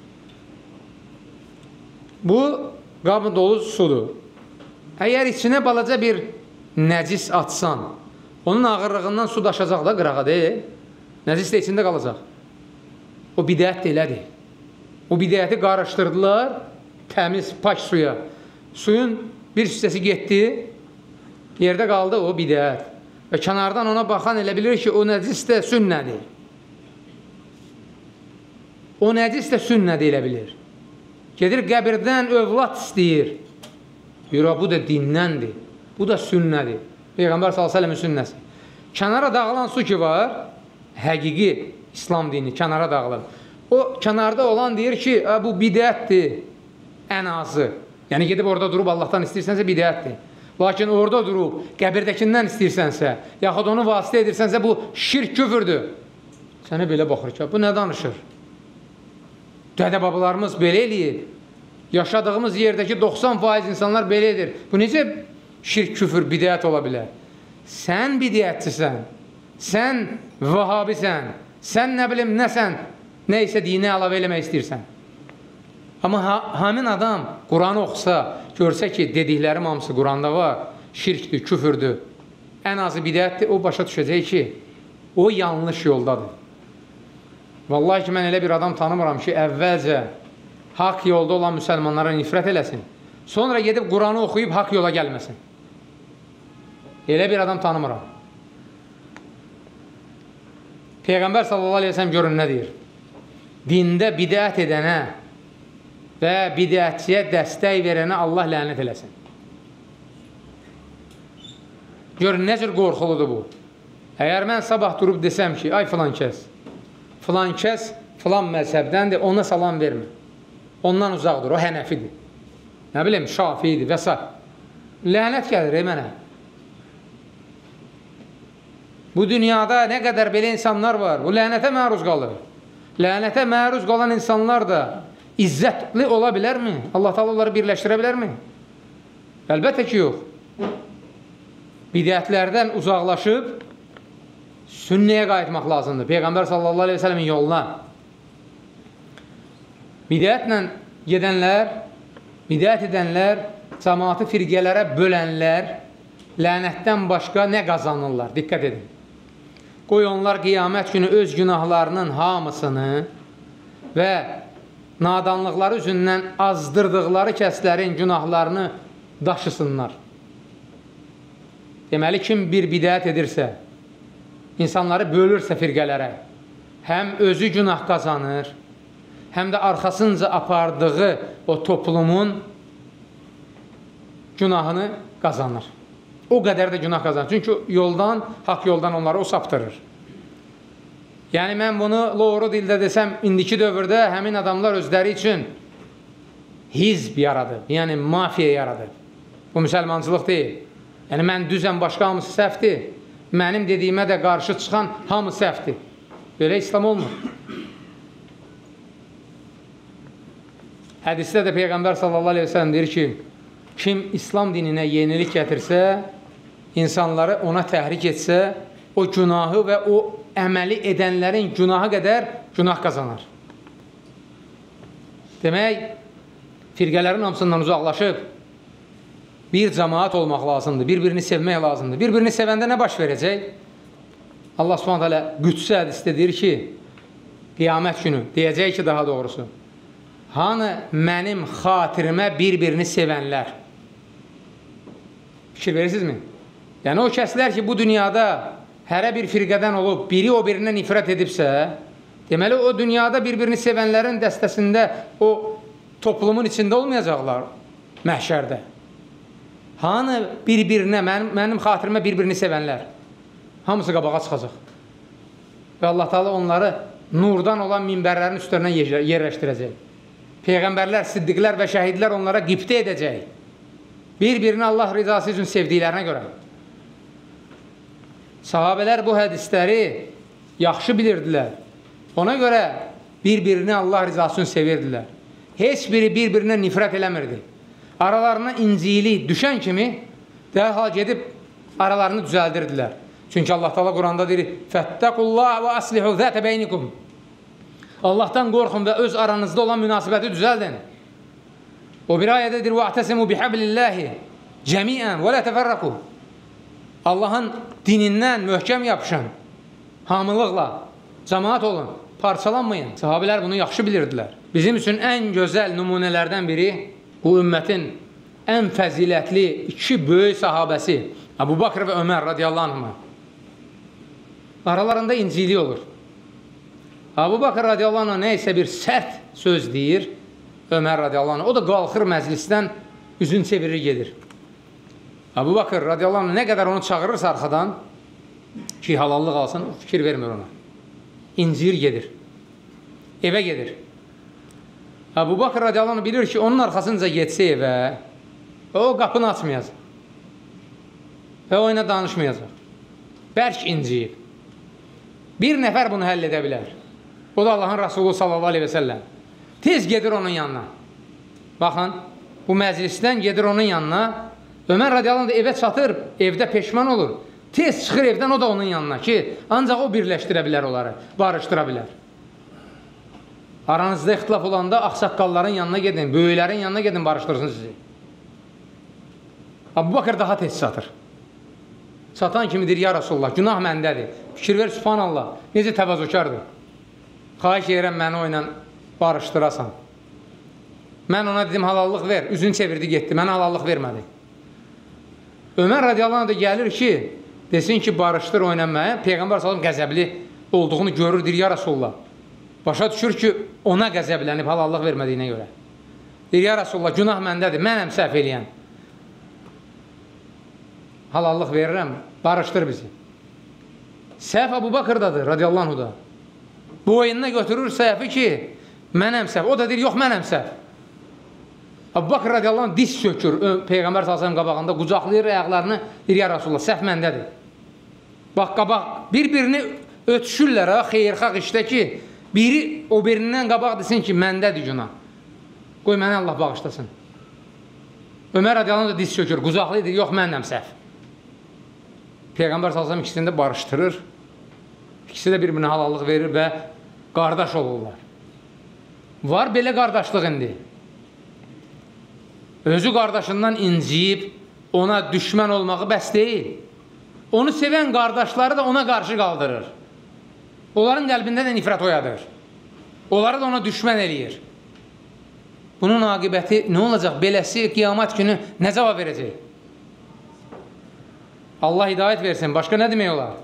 Bu, qabı dolu sudur. Əgər içinə balaca bir nəcis atsan, onun ağırlığından su daşacaq da qırağa deyil, nəcis də içində qalacaq. O bidət də elədir. O bidəti qarışdırdılar təmiz, pak suya. Suyun bir hissəsi getdi, yerdə qaldı o bidət. Və kənardan ona baxan elə bilir ki, o nəcis də sünnədir. O nəcis də sünnədir elə bilir. Gedir qəbirdən övlad istəyir. Yox, bu da dindəndir. Bu da sünnədir. Peyğəmbər s.ə.v-in sünnəsi. Kənara dağılan su ki var, həqiqi İslam dini kənara dağılır. O kənarda olan deyir ki, bu bidətdir, ən azı. Yəni, gedib orada durub Allahdan istəyirsənsə bidətdir. Lakin orada durub qəbirdəkindən istəyirsənsə, yaxud onu vasitə edirsənsə, bu şirk küfürdür. Sənə belə baxır ki, bu nə danışır? Dədə-babalarımız belə eləyib. Yaşadığımız yerdəki 90% insanlar belə edir. Bu necə şirk, küfür, bidət ola bilər? Sən bidətçisən, sən vahabisən, sən nə bilim nəsən, nə isə dinə əlavə eləmək istəyirsən. Amma həmin adam Quranı oxusa, görsə ki, dediklərim hamısı Quranda var, şirkdir, küfürdür, ən azı bidətdir, o başa düşəcək ki, o yanlış yoldadır. Vallahi ki, mən elə bir adam tanımıram ki, əvvəlcə haqq yolda olan müsəlmanlara nifrət eləsin, sonra gedib Quranı oxuyub haqq yola gəlməsin. Elə bir adam tanımıram. Peyğəmbər sallallahu aleyhi ve sellem görün nə deyir? Dində bidət edənə və bidətçiyə dəstək verənə Allah lənət eləsin. Görün, nə cür qorxuludur bu? Əgər mən sabah durub desəm ki, ay filan kəs, filan məzhəbdəndir, ona salam vermə. Ondan uzaqdır, o hənəfidir. Nə bilim, şafiidir və s. Lənət gəlir mənə. Bu dünyada nə qədər belə insanlar var, bu lənətə məruz qalır. Lənətə məruz qalan insanlar da izzətli ola bilərmi? Allah Teala onları birləşdirə bilərmi? Əlbəttə ki, yox. Bidətlərdən uzaqlaşıb sünnəyə qayıtmaq lazımdır. Peyğəmbər sallallahu aleyhi ve sellemin yoluna. Bidətlə gedənlər, bidət edənlər, cəmaatı firqələrə bölənlər lənətdən başqa nə qazanırlar? Diqqət edin. Qoy onlar qiyamət günü öz günahlarının hamısını və nadanlıqları üzündən azdırdıqları kəslərin günahlarını daşısınlar. Deməli, kim bir bidət edirsə, insanları bölürsə firqələrə, həm özü günah qazanır, həm də arxasınca apardığı o toplumun günahını qazanır. O qədər də günah qazanır. Çünki yoldan, haqq yoldan onları o saptırır. Yəni, mən bunu doğru dildə desəm, indiki dövrdə həmin adamlar özləri üçün hizb yaradıb, yəni mafiya yaradıb. Bu müsəlmancılıq deyil. Yəni, mən düzəm, başqa hamısı səhvdir. Mənim dediyimə də qarşı çıxan hamı səhvdir. Belə İslam olmur. Hədisdə də Peyğəmbər sallallahu aleyhi ve sellem deyir ki, kim İslam dininə yenilik gətirsə, insanları ona təhrik etsə, o günahı və o əməli edənlərin günahı qədər günah qazanar. Demək, firqələrin hamısından uzaqlaşıb, bir cəmaat olmaq lazımdır, bir-birini sevmək lazımdır. Bir-birini sevəndə nə baş verəcək? Allah subhanət hələ qüdsi hədisdə deyir ki, qiyamət günü, deyəcək ki, daha doğrusu, hanı mənim xatirimə bir-birini sevənlər? Fikir verirsinizmi? Yəni, o kəslər ki, bu dünyada hərə bir firqədən olub, biri o birindən nifrət edibsə, deməli, o dünyada bir-birini sevənlərin dəstəsində o toplumun içində olmayacaqlar məhşərdə. Hanı bir-birinə, mənim xatirimə bir-birini sevənlər? Hamısı qabağa çıxacaq. Və Allah Teala onları nurdan olan minbərlərin üstlərindən yerləşdirəcək. Peyğəmbərlər, siddiqlər və şəhidlər onlara qibtə edəcək. Bir-birini Allah rizası üçün sevdiklərinə görə. Sahabələr bu hədisləri yaxşı bilirdilər. Ona görə bir-birini Allah rizası üçün sevirdilər. Heç biri bir-birinə nifrət eləmirdi. Aralarına incilik düşən kimi dərhal gedib aralarını düzəldirdilər. Çünki Allah Teala Quranda deyir, Fəttəqullah və aslihu zətə beynikum. Allahdan qorxun və öz aranızda olan münasibəti düzəldin. O bir ayədə deyir, وَاَعْتَسِمُوا بِحَبْلِ اللّٰهِ جَمِيعًا وَلَا تَفَرَّقُوا. Allahın dinindən möhkəm yapışın, hamılıqla, cəmaat olun, parçalanmayın. Sahabələr bunu yaxşı bilirdilər. Bizim üçün ən gözəl nümunələrdən biri bu ümmətin ən fəzilətli iki böyük sahabəsi Əbu Bakr və Ömər radiyallahu anhuma. Aralarında incilik olur. Əbu Bakr radiyallahu anhuma nə isə bir sərt söz deyir Ömər radiyallahu anhuma. O da qalxır məclisdən, üzün çevirir gedir. Əbu Bakr radiyallahu anhuma nə qədər onu çağırırsa arxadan ki, halallıq alsın, fikir vermir ona. İncir gedir. Evə gedir. Əbu Bakr radiyallahu anh bilir ki, onun arxasınca getsə evə, o qapını açmayacaq və o ilə danışmayacaq. Bərk inciyib. Bir nəfər bunu həll edə bilər. O da Allahın Rasulü sallallahu aleyhi və səlləm. Tez gedir onun yanına. Baxın, bu məclisdən gedir onun yanına. Ömər radiyallahu anh evə çatır, evdə peşman olur. Tez çıxır evdən, o da onun yanına ki, ancaq o birləşdirə bilər onları, barışdıra bilər. Aranızda ixtilaf olanda ağsaqqalların yanına gedin, böyüklərin yanına gedin, barışdırsın sizi. Əbu Bakır daha tez çatır. Çatan kimi deyir, ya Rasulullah, günah məndədir. Fikir ver, subhanallah, necə təvazökardır. Xahiş edirəm, məni o ilə barışdırasan. Mən ona dedim, halallıq ver, üzünü çevirdi, getdi, mənə halallıq vermədi. Ömər radiyallahu anh da gəlir ki, desin ki, barışdır o ilə mənə. Peyğəmbər sallam qəzəbli olduğunu görür, deyir, ya Rasulullah. Başa düşür ki, ona qəzəblənib halallıq vermədiyinə görə. Deyir, ya Rasulullah, günah məndədir, mənəm səhv eləyən. Halallıq verirəm, barışdır bizi. Səhv Əbu Bakırdadır, radiyallahu anhuda. Bu oyununa götürür səhvi ki, mənəm səhv. O da deyir, yox, mənəm səhv. Əbu Bakır radiyallahu anh diz sökür, Peyğəmbər sallallahu qabağında qucaqlayır ayaqlarını, deyir, ya Rasulullah, səhv məndədir. Bax, qabaq, bir-birini ötüşürlər, xeyrxaq işdə ki, biri o birindən qabaq desin ki, məndədir günah. Qoy, mənə Allah bağışlasın. Ömər radiyallahu anh da diz sökür, qucaqlayır, yox, mənəm səhv. Peyğəmbər sallallahu ikisini də barışdırır. İkisi də bir-birinə halallıq verir və qardaş olurlar. Var belə qardaşlıq indi. Özü qardaşından inciyib, ona düşmən olmağı bəs deyil. Onu sevən qardaşları da ona qarşı qaldırır. Onların qəlbində də nifrət oyadır. Onları da ona düşmən eləyir. Bunun aqibəti nə olacaq? Beləsi qiyamət günü nə cavab verəcək? Allah hidayət versin. Başqa nə demək olar?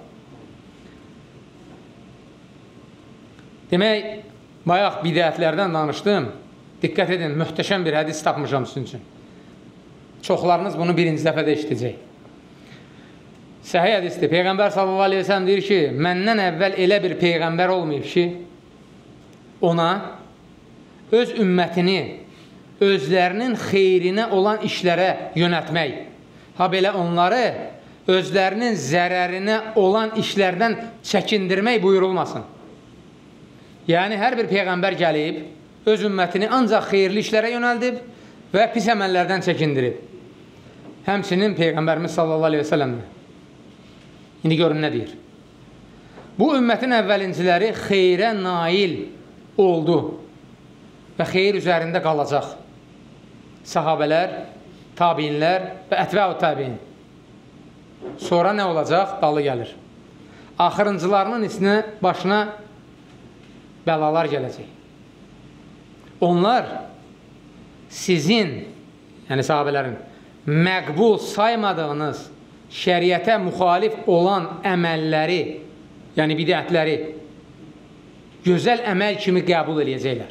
Demək, bayaq bidətlərdən danışdım. Diqqət edin, möhtəşəm bir hədis tapmışam sizin üçün. Çoxlarınız bunu birinci dəfədə işləyəcək. Səhih hədisdir. Peyğəmbər sallallahu aleyhi ve sellem deyir ki, məndən əvvəl elə bir peyğəmbər olmayıb ki, ona öz ümmətini özlərinin xeyrinə olan işlərə yönətmək, ha belə onları özlərinin zərərinə olan işlərdən çəkindirmək buyurulmasın. Yəni, hər bir peyğəmbər gəlib, öz ümmətini ancaq xeyirli işlərə yönəldib və pis əməllərdən çəkindirib. Həmçinin Peyğəmbərimiz sallallahu aleyhi ve sellemdir. İndi görün nə deyir? Bu ümmətin əvvəlinciləri xeyrə nail oldu və xeyir üzərində qalacaq. Sahabələr, tabiinlər və ətbəu tabiin. Sonra nə olacaq? Dalı gəlir. Axırıncılarının başına bəlalar gələcək. Onlar sizin, yəni sahabələrin, məqbul saymadığınız, şəriətə müxalif olan əməlləri, yəni bidətləri gözəl əməl kimi qəbul edəcəklər.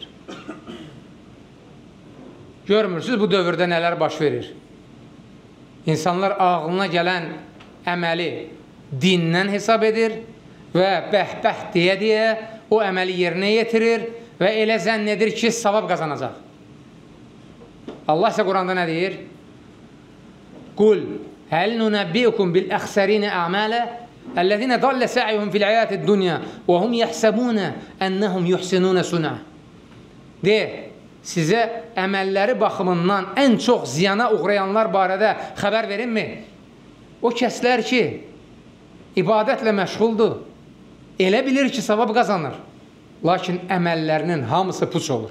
Görmürsünüz, bu dövrdə nələr baş verir? İnsanlar ağlına gələn əməli dindən hesab edir və bəh-bəh deyə-deyə o əməli yerinə yetirir və elə zənn edir ki, savab qazanacaq. Allah isə Quranda nə deyir? Qul, həl nunəbbiukum bil-əxsərinə əmələ əlləzinə dallə sə'yuhum fil-əyətid dünya və hum yəhsəbunə ənəhum yuhsinunə sunə. De, sizə əməlləri baxımından ən çox ziyana uğrayanlar barədə xəbər verinmi? O kəslər ki, ibadətlə məşğuldur, elə bilir ki, savab qazanır. Lakin əməllərinin hamısı puç olur.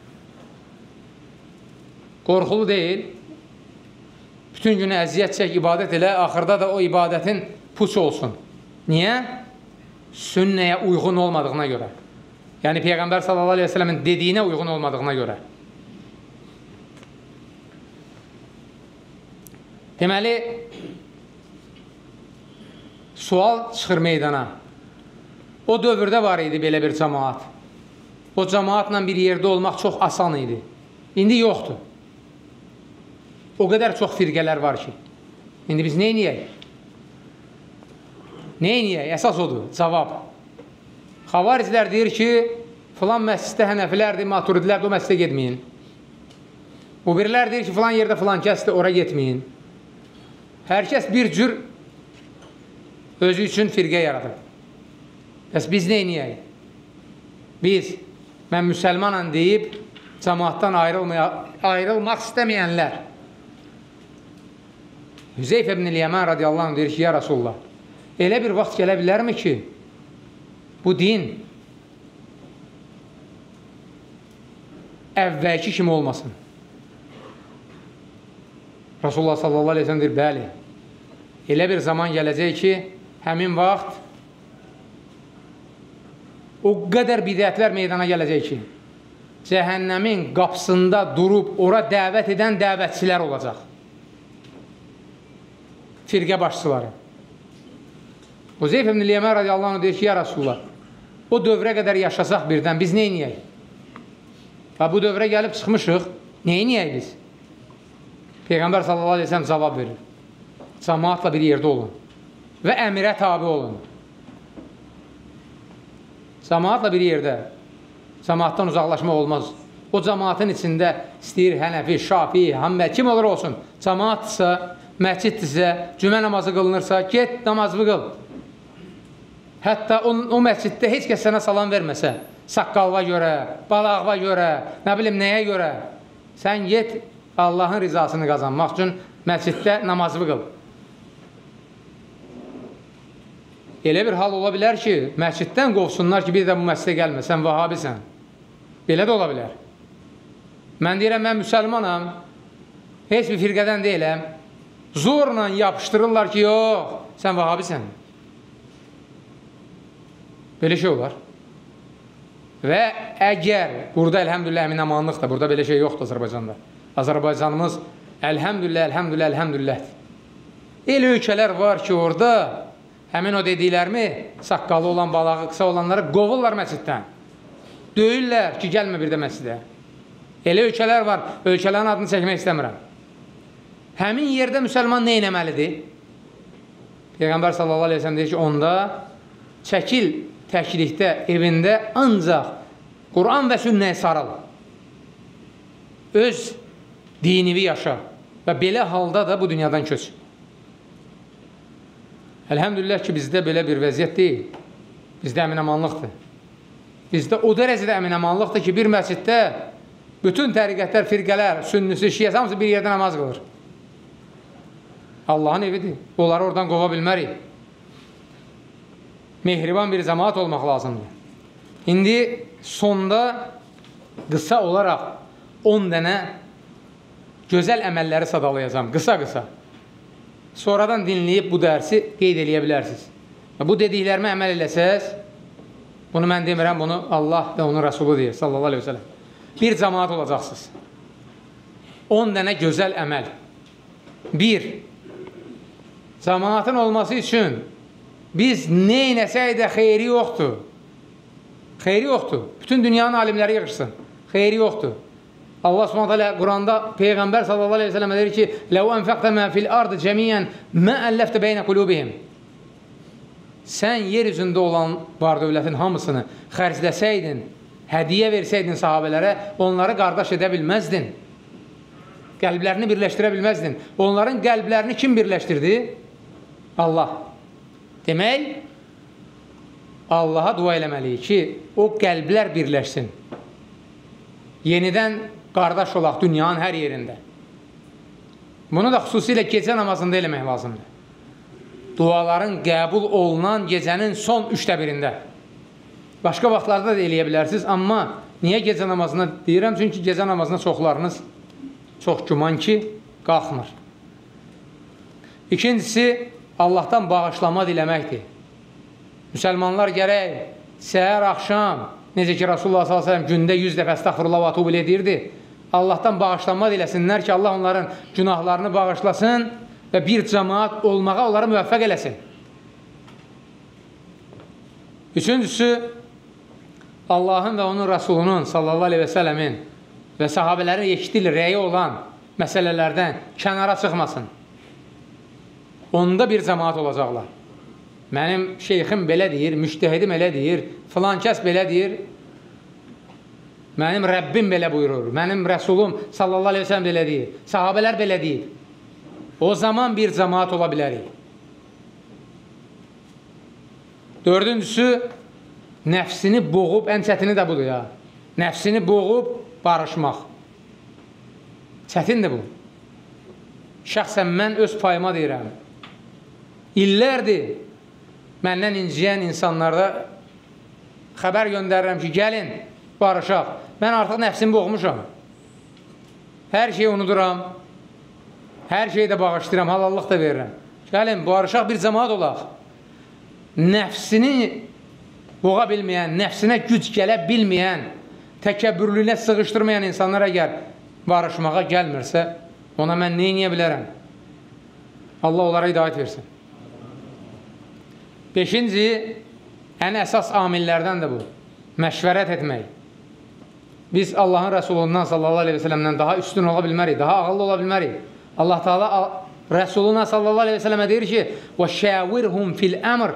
Qorxulu deyil. Bütün günü əziyyət çək, ibadət elə, axırda da o ibadətin puç olsun. Niyə? Sünnəyə uyğun olmadığına görə. Yəni, Peyğəmbər sallallahu aleyhi ve sellemin dediyinə uyğun olmadığına görə. Deməli, sual çıxır meydana. O dövrdə var idi belə bir cəmaat. O cəmaatla bir yerdə olmaq çox asan idi. İndi yoxdur. O qədər çox firqələr var ki. İndi biz neyniyək? Neyniyək? Əsas odur, cavab. Xavariclər deyir ki, filan məsciddə hənəfilərdir, maturidlərdir, o məscidə getməyin. O birilər deyir ki, filan yerdə filan kəsdir, ora getməyin. Hər kəs bir cür özü üçün firqə yaradır. Bəs biz neyniyək? Biz, mən müsəlmanam deyib, cəmaatdan ayrılmaq istəməyənlər. Hüzeyf ibn-i Yəmən radiyallahu anh deyir ki, ya Rasulullah, elə bir vaxt gələ bilərmi ki, bu din əvvəlki kimi olmasın? Rasulullah sallallahu aleyhi ve sellem deyir, bəli, elə bir zaman gələcək ki, həmin vaxt o qədər bidətlər meydana gələcək ki, cəhənnəmin qapısında durub ora dəvət edən dəvətçilər olacaq. Firqə başçıları. Hüzeyf ibn-i Yəmən radiyallahu anh deyir ki, ya Rasulullah, o dövrə qədər yaşasaq birdən, biz neyniyək? Və bu dövrə gəlib çıxmışıq, neyniyək biz? Peyğəmbər sallallahu aleyhi ve sellem cavab verir. Cəmaatla bir yerdə olun və əmirə tabi olun. Cəmaatla bir yerdə, cəmaatdan uzaqlaşmaq olmaz. O cəmaatın içində istəyir Hənəfi, Şafi, Həmbə, kim olur olsun. Cəmaatdırsa, məsciddirsə, cümə namazı qılınırsa, get namazını qıl. Hətta o məsciddə heç kəs sənə salam verməsə, saqqalva görə, balağva görə, nə bilim nəyə görə, sən get Allahın rizasını qazanmaq üçün məsciddə namazını qıl. Elə bir hal ola bilər ki, məsciddən qovsunlar ki, bir də bu məscidə gəlmə, sən vahabisən. Belə də ola bilər. Mən deyirəm, mən müsəlmanam, heç bir firqədən deyiləm, zorla yapışdırırlar ki, yox, sən vahabisən. Belə şey olar. Və əgər, burada əlhəmdülillah əminamanlıqdır, burada belə şey yoxdur Azərbaycanda. Azərbaycanımız əlhəmdülilləhdir. Elə ölkələr var ki, orada həmin o dediklərimi, saqqalı olan, balağı qısa olanları qovurlar məsciddən. Döyürlər ki, gəlmə bir də məscidə. Elə ölkələr var, ölkələrin adını çəkmək istəmirəm. Həmin yerdə müsəlman nə etməlidir? Peyğəmbər sallallahu aleyhi ve sellem deyir ki, onda çəkil təklikdə, evində ancaq Quran və sünnəyə sarıl. Öz dinivi yaşa və belə halda da bu dünyadan köç. Əlhəmdülillah ki, bizdə belə bir vəziyyət deyil. Bizdə əminamanlıqdır. Bizdə o dərəcədə əminamanlıqdır ki, bir məsciddə bütün təriqətlər, firqələr, sünnüsü, şiəsi hamısı bir yerdə namaz qılır. Allahın evidir. Onları oradan qova bilmərik. Mehriban bir cəmaat olmaq lazımdır. İndi sonda qısa olaraq 10 dənə gözəl əməlləri sadalayacağım. Qısa-qısa. Sonradan dinləyib bu dərsi qeyd eləyə bilərsiniz. Bu dediklərimi əməl eləsəz, bunu mən demirəm, bunu Allah və onun Rəsulu deyir, sallallahu aleyhi ve sellem. Bir cəmaat olacaqsınız. 10 dənə gözəl əməl. 1. Cəmaatın olması üçün biz nə eləsək də xeyri yoxdur. Xeyri yoxdur. Bütün dünyanın alimləri yığışsın. Xeyri yoxdur. Allah subhanahu teala Quranda Peyğəmbər sallallahu aleyhi ve sellem deyir ki, "Ləv anfaqta ma fil ardı cəmiyyən ma əlləftə beynə qulubihim." Sən yer üzündə olan var dövlətin hamısını xərcləsəydin, hədiyə versəydin sahabələrə, onları qardaş edə bilməzdin. Qəlblərini birləşdirə bilməzdin. Onların qəlblərini kim birləşdirdi? Allah. Demək, Allaha dua eləməliyik ki, o qəlblər birləşsin. Yenidən qardaş olaq dünyanın hər yerində. Bunu da xüsusilə gecə namazında eləmək lazımdır. Duaların qəbul olunan gecənin son 1/3-də. Başqa vaxtlarda da eləyə bilərsiniz, amma niyə gecə namazına deyirəm? Çünki gecə namazına çoxlarınız çox güman ki, qalxmır. İkincisi, Allahdan bağışlama diləməkdir. Müsəlmanlar gərək səhər, axşam, necə ki, Rasulullah s.ə.v gündə 100 dəfə əstəğfirullah və ətub ilə edirdi, Allahdan bağışlama diləsinlər ki, Allah onların günahlarını bağışlasın və bir cəmaat olmağa onları müvəffəq eləsin. Üçüncüsü, Allahın və onun Rasulunun sallallahu aleyhi və sələmin və sahabələrin eşidil rəyi olan məsələlərdən kənara çıxmasın. Onda bir cəmaat olacaqlar. Mənim şeyxim belə deyir, müştəhidim elə deyir, filan kəs belə deyir, mənim Rəbbim belə buyurur, mənim Rəsulum sallallahu aleyhi ve sellem belə deyir, sahabələr belə deyir. O zaman bir cəmaat ola bilərik. Dördüncüsü, nəfsini boğub, ən çətini də budur ya, nəfsini boğub barışmaq. Çətindir bu. Şəxsən mən öz payıma deyirəm. İllərdir məndən inciyən insanlarda xəbər göndərirəm ki, gəlin, barışaq. Mən artıq nəfsimi boğmuşam. Hər şeyi unuduram. Hər şeyi də bağışlayıram, halallıq da verirəm. Gəlin, barışaq bir cəmaat olaq. Nəfsini boğa bilməyən, nəfsinə güc gələ bilməyən, təkəbbürlüyünə sığışdırmayan insanlar əgər barışmağa gəlmirsə, ona mən nə eləyə bilərəm? Allah onlara hidayət versin. Beşinci, ən əsas amillərdən də bu. Məşvərət etmək. Biz Allahın Rəsulundan sallallahu aleyhi ve sellemdən daha üstün ola bilmərik, daha ağıllı ola bilmərik. Allah Teala Rəsuluna sallallahu aleyhi ve sellemə deyir ki, وَشَاوِرْهُمْ فِي الْأَمْرِ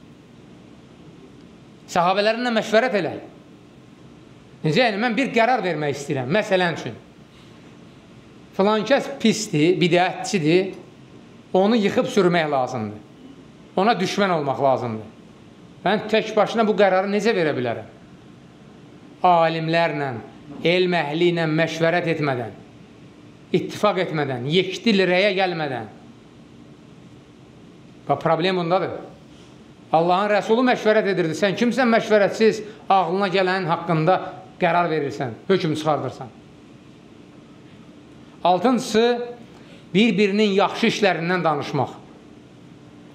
Sahabələrinlə məşvərət elə. Necə yəni, mən bir qərar vermək istəyirəm, məsələn üçün. Filan kəs pisdir, bidətçidir, onu yıxıb sürmək lazımdır. Ona düşmən olmaq lazımdır. Mən tək başına bu qərarı necə verə bilərəm? Alimlərlə, elm əhli ilə məşvərət etmədən, ittifaq etmədən, yekdil rəyə gəlmədən. Problem bundadır. Allahın Rəsulu məşvərət edirdi. Sən kimsən məşvərətsiz, ağlına gələn haqqında qərar verirsən, hökm çıxardırsan. Altıncısı, bir-birinin yaxşı işlərindən danışmaq.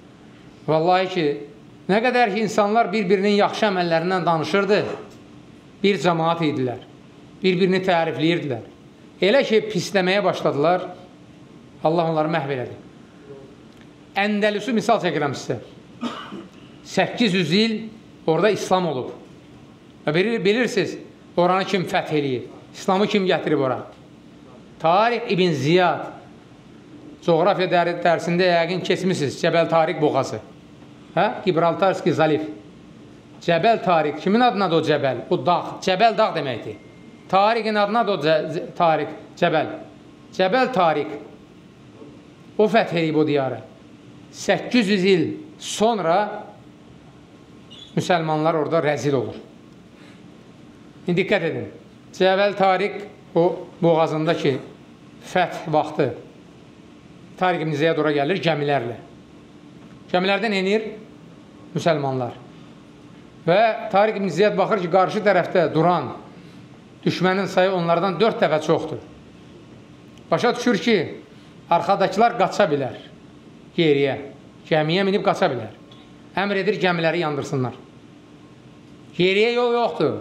Vallahi ki, nə qədər ki, insanlar bir-birinin yaxşı əməllərindən danışırdı, bir cəmaat idilər. Bir-birini tərifləyirdilər. Elə ki, pisləməyə başladılar, Allah onları məhv elədi. Əndəlüsü misal çəkirəm sizə. 800 il orada İslam olub. Bilirsiniz, oranı kim fəth eləyir? İslamı kim gətirib ora? Tariq İbn Ziyad. Coğrafiya dərsində yəqin keçmişsiniz. Cəbəl Tariq boğazı. Gibraltarski Zalif. Cəbəl Tariq. Kimin adınadır o cəbəl? O dağ. Cəbəl dağ deməkdir. Tariqin adınadır o Tariq. Cəbəl. Cəbəl Tariq. O fəth eləyib o diyarı. 800 il sonra müsəlmanlar orada rəzil olur. İndi diqqət edin. Cəbəl Tariq o boğazındakı fəth vaxtı Tariq İbn Ziyad ora gəlir gəmilərlə. Gəmilərdən enir müsəlmanlar. Və Tariq İbn Ziyad baxır ki, qarşı tərəfdə duran düşmənin sayı onlardan 4 dəfə çoxdur. Başa düşür ki, arxadakılar qaça bilər geriyə. Gəmiyə minib qaça bilər. Əmr edir gəmiləri yandırsınlar. Geriyə yol yoxdur.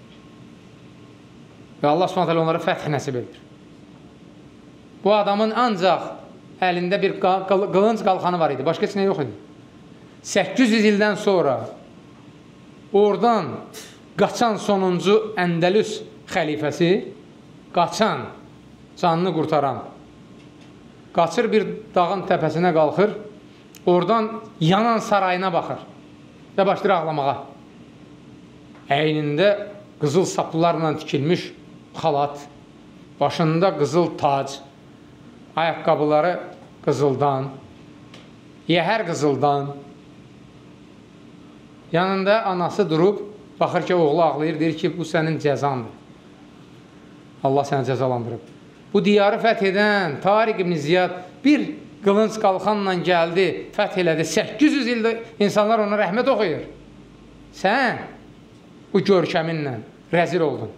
Və Allah Subhanahu taala onlara fəth nəsib edir. Bu adamın ancaq əlində bir qılınc qalxanı var idi. Başqa heç nə yox idi. 800 ildən sonra oradan qaçan sonuncu Əndəlüs xəlifəsi, qaçan, canını qurtaran, qaçır bir dağın təpəsinə qalxır, oradan yanan sarayına baxır və başlayır ağlamağa. Əynində qızıl saplarla tikilmiş xalat, başında qızıl tac, ayaqqabıları qızıldan, yəhər qızıldan. Yanında anası durub, baxır ki, oğlu ağlayır, deyir ki, bu sənin cəzandır. Allah səni cəzalandırıb. Bu diyarı fəth edən Tariq İbn Ziyad bir qılınc qalxanla gəldi, fəth elədi. 800 ildə insanlar ona rəhmət oxuyur. Sən bu görkəminlə rəzil oldun.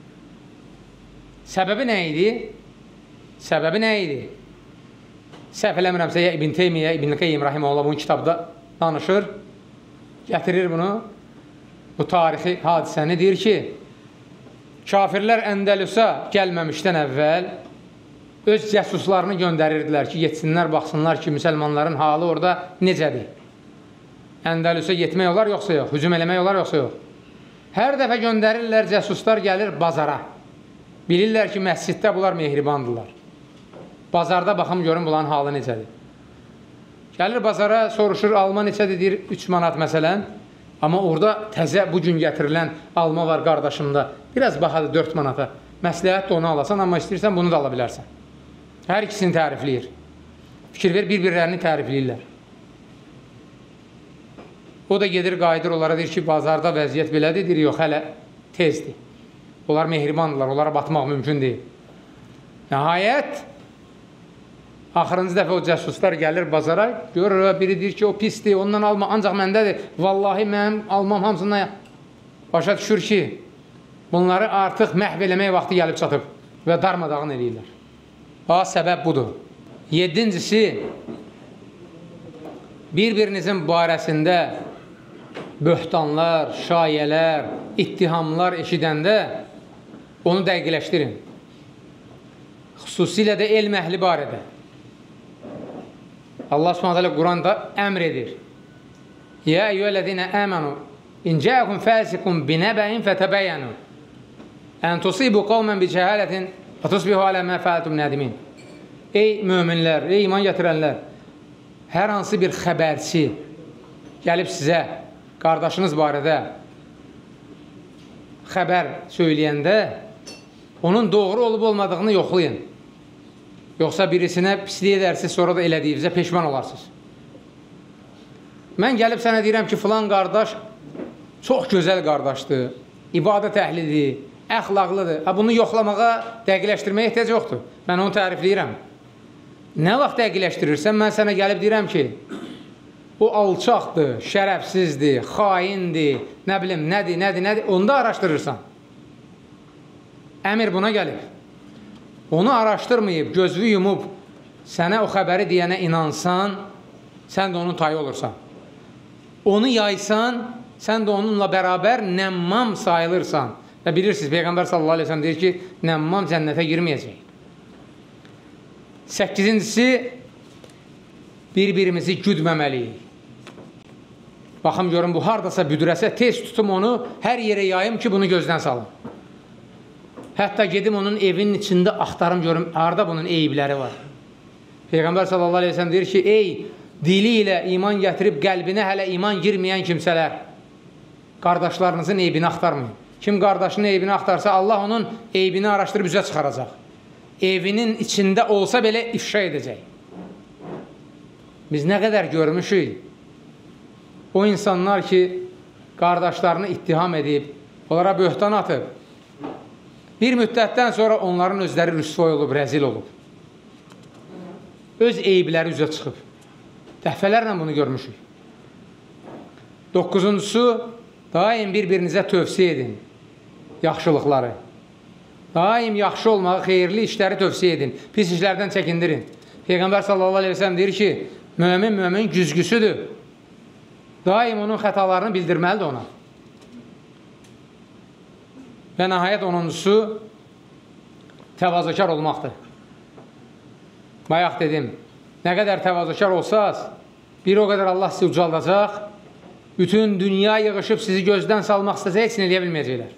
Səbəbi nə idi? Səbəbi nə idi? Səhv eləmirəmsə, ya İbn Teymiyyə, İbn Qeyyim Rahiməhullah bunun kitabda danışır, gətirir bunu, bu tarixi hadisəni, deyir ki, kafirlər Əndəlüsə gəlməmişdən əvvəl öz cəsuslarını göndərirdilər ki, yetsinlər, baxsınlar ki, müsəlmanların halı orada necədir? Əndəlüsə yetmək olar, yoxsa yox? Hücum eləmək olar, yoxsa yox? Hər dəfə göndərirlər, cəsuslar gəlir bazara. Bilirlər ki, məsciddə bunlar mehribandırlar. Bazarda baxım, görün bunların halı necədir? Gəlir bazara, soruşur, alma neçədir, deyir, 3 manat məsələn. Amma orada təzə bugün gətirilən alma var qardaşımda. Biraz baxadır 4 manata. Məsləhət də onu alasan, amma istəyirsən bunu da ala bilərsən. Hər ikisini tərifləyir. Fikir ver, bir-birlərini tərifləyirlər. O da gedir, qayıdır, onlara deyir ki, bazarda vəziyyət belədir, deyir, yox, hələ tezdir. Onlar mehribandırlar, onlara batmaq mümkün deyil. Nəhayət, axırıncı dəfə o cəsuslar gəlir bazara, görür, biri deyir ki, o pisdir, ondan alma, ancaq məndədir. Vallahi mənim almam hamısından başa düşür ki, bunları artıq məhv eləmək vaxtı gəlib çatıb və darmadağın eləyirlər. Səbəb budur. 7-cisi, bir-birinizin barəsində böhtanlar, şayələr, ittihamlar eşidəndə onu dəqiqləşdirin. Xüsusilə də elm əhli barədə. Allah Subhanahu Quranda əmr edir. Ya eyyuhellezine amanu in ca'akum fasiqun binaba'in fatabayyanu an tusibu qauman bicahalatin fatusbihu ala ma fa'altum nadimin. Ey möminlər, ey iman gətirənlər, hər hansı bir xəbərçi gəlib sizə qardaşınız barədə xəbər söyləyəndə onun doğru olub olmadığını yoxlayın. Yoxsa birisinə pislik edərsiniz, sonra da elədiyinizə peşman olarsınız. Mən gəlib sənə deyirəm ki, filan qardaş çox gözəl qardaşdır, ibadət əhlidir, əxlaqlıdır. Bunu yoxlamağa, dəqiqləşdirməyə ehtiyac yoxdur. Mən onu tərifləyirəm. Nə vaxt dəqiqləşdirirsən, mən sənə gəlib deyirəm ki, o alçaqdır, şərəfsizdir, xaindir, nə bilim, nədir, onu da araşdırırsan. Əmr buna gəlir. Onu araşdırmayıb, gözünü yumub, sənə o xəbəri deyənə inansan, sən də onun tayı olursan. Onu yaysan, sən də onunla bərabər nəmmam sayılırsan Və bilirsiniz, Peyğəmbər sallallahu aleyhi ve sellem deyir ki, nəmmam cənnətə girməyəcək. 8-incisi, bir-birimizi güdməməliyik. Baxım, görün, bu haradasa büdürəsə, tez tutum onu, hər yerə yayım ki, bunu gözdən salım. Hətta gedim onun evinin içində axtarım, görüm, harada bunun eyibləri var. Peyğəmbər sallallahu aleyhi ve sellem deyir ki, ey, dili ilə iman gətirib, qəlbinə hələ iman girməyən kimsələr, qardaşlarınızın eybini axtarmayın. Kim qardaşının eybini axtarsa, Allah onun eybini araşdırıb üzə çıxaracaq. Evinin içində olsa belə ifşa edəcək. Biz nə qədər görmüşük, o insanlar ki, qardaşlarını ittiham edib, onlara böhtan atıb, bir müddətdən sonra onların özləri rüsvay olub, rəzil olub. Öz eybləri üzə çıxıb. Dəfələrlə bunu görmüşük. 9-uncusu, daim bir-birinizə tövsiyə edin yaxşılıqları. Daim yaxşı olmağı, xeyirli işləri tövsiyə edin. Pis işlərdən çəkindirin. Peyğəmbər sallallahu aleyhi ve sellem deyir ki, mömin güzgüsüdür. Daim onun xətalarını bildirməlidir ona. Və nəhayət 10-uncusu, təvazökar olmaqdır. Bayaq dedim, nə qədər təvazökar olsaz, bir o qədər Allah sizi ucaldacaq, bütün dünya yığışıb sizi gözdən salmaq istəsə, heç nə eləyə bilməyəcəklər.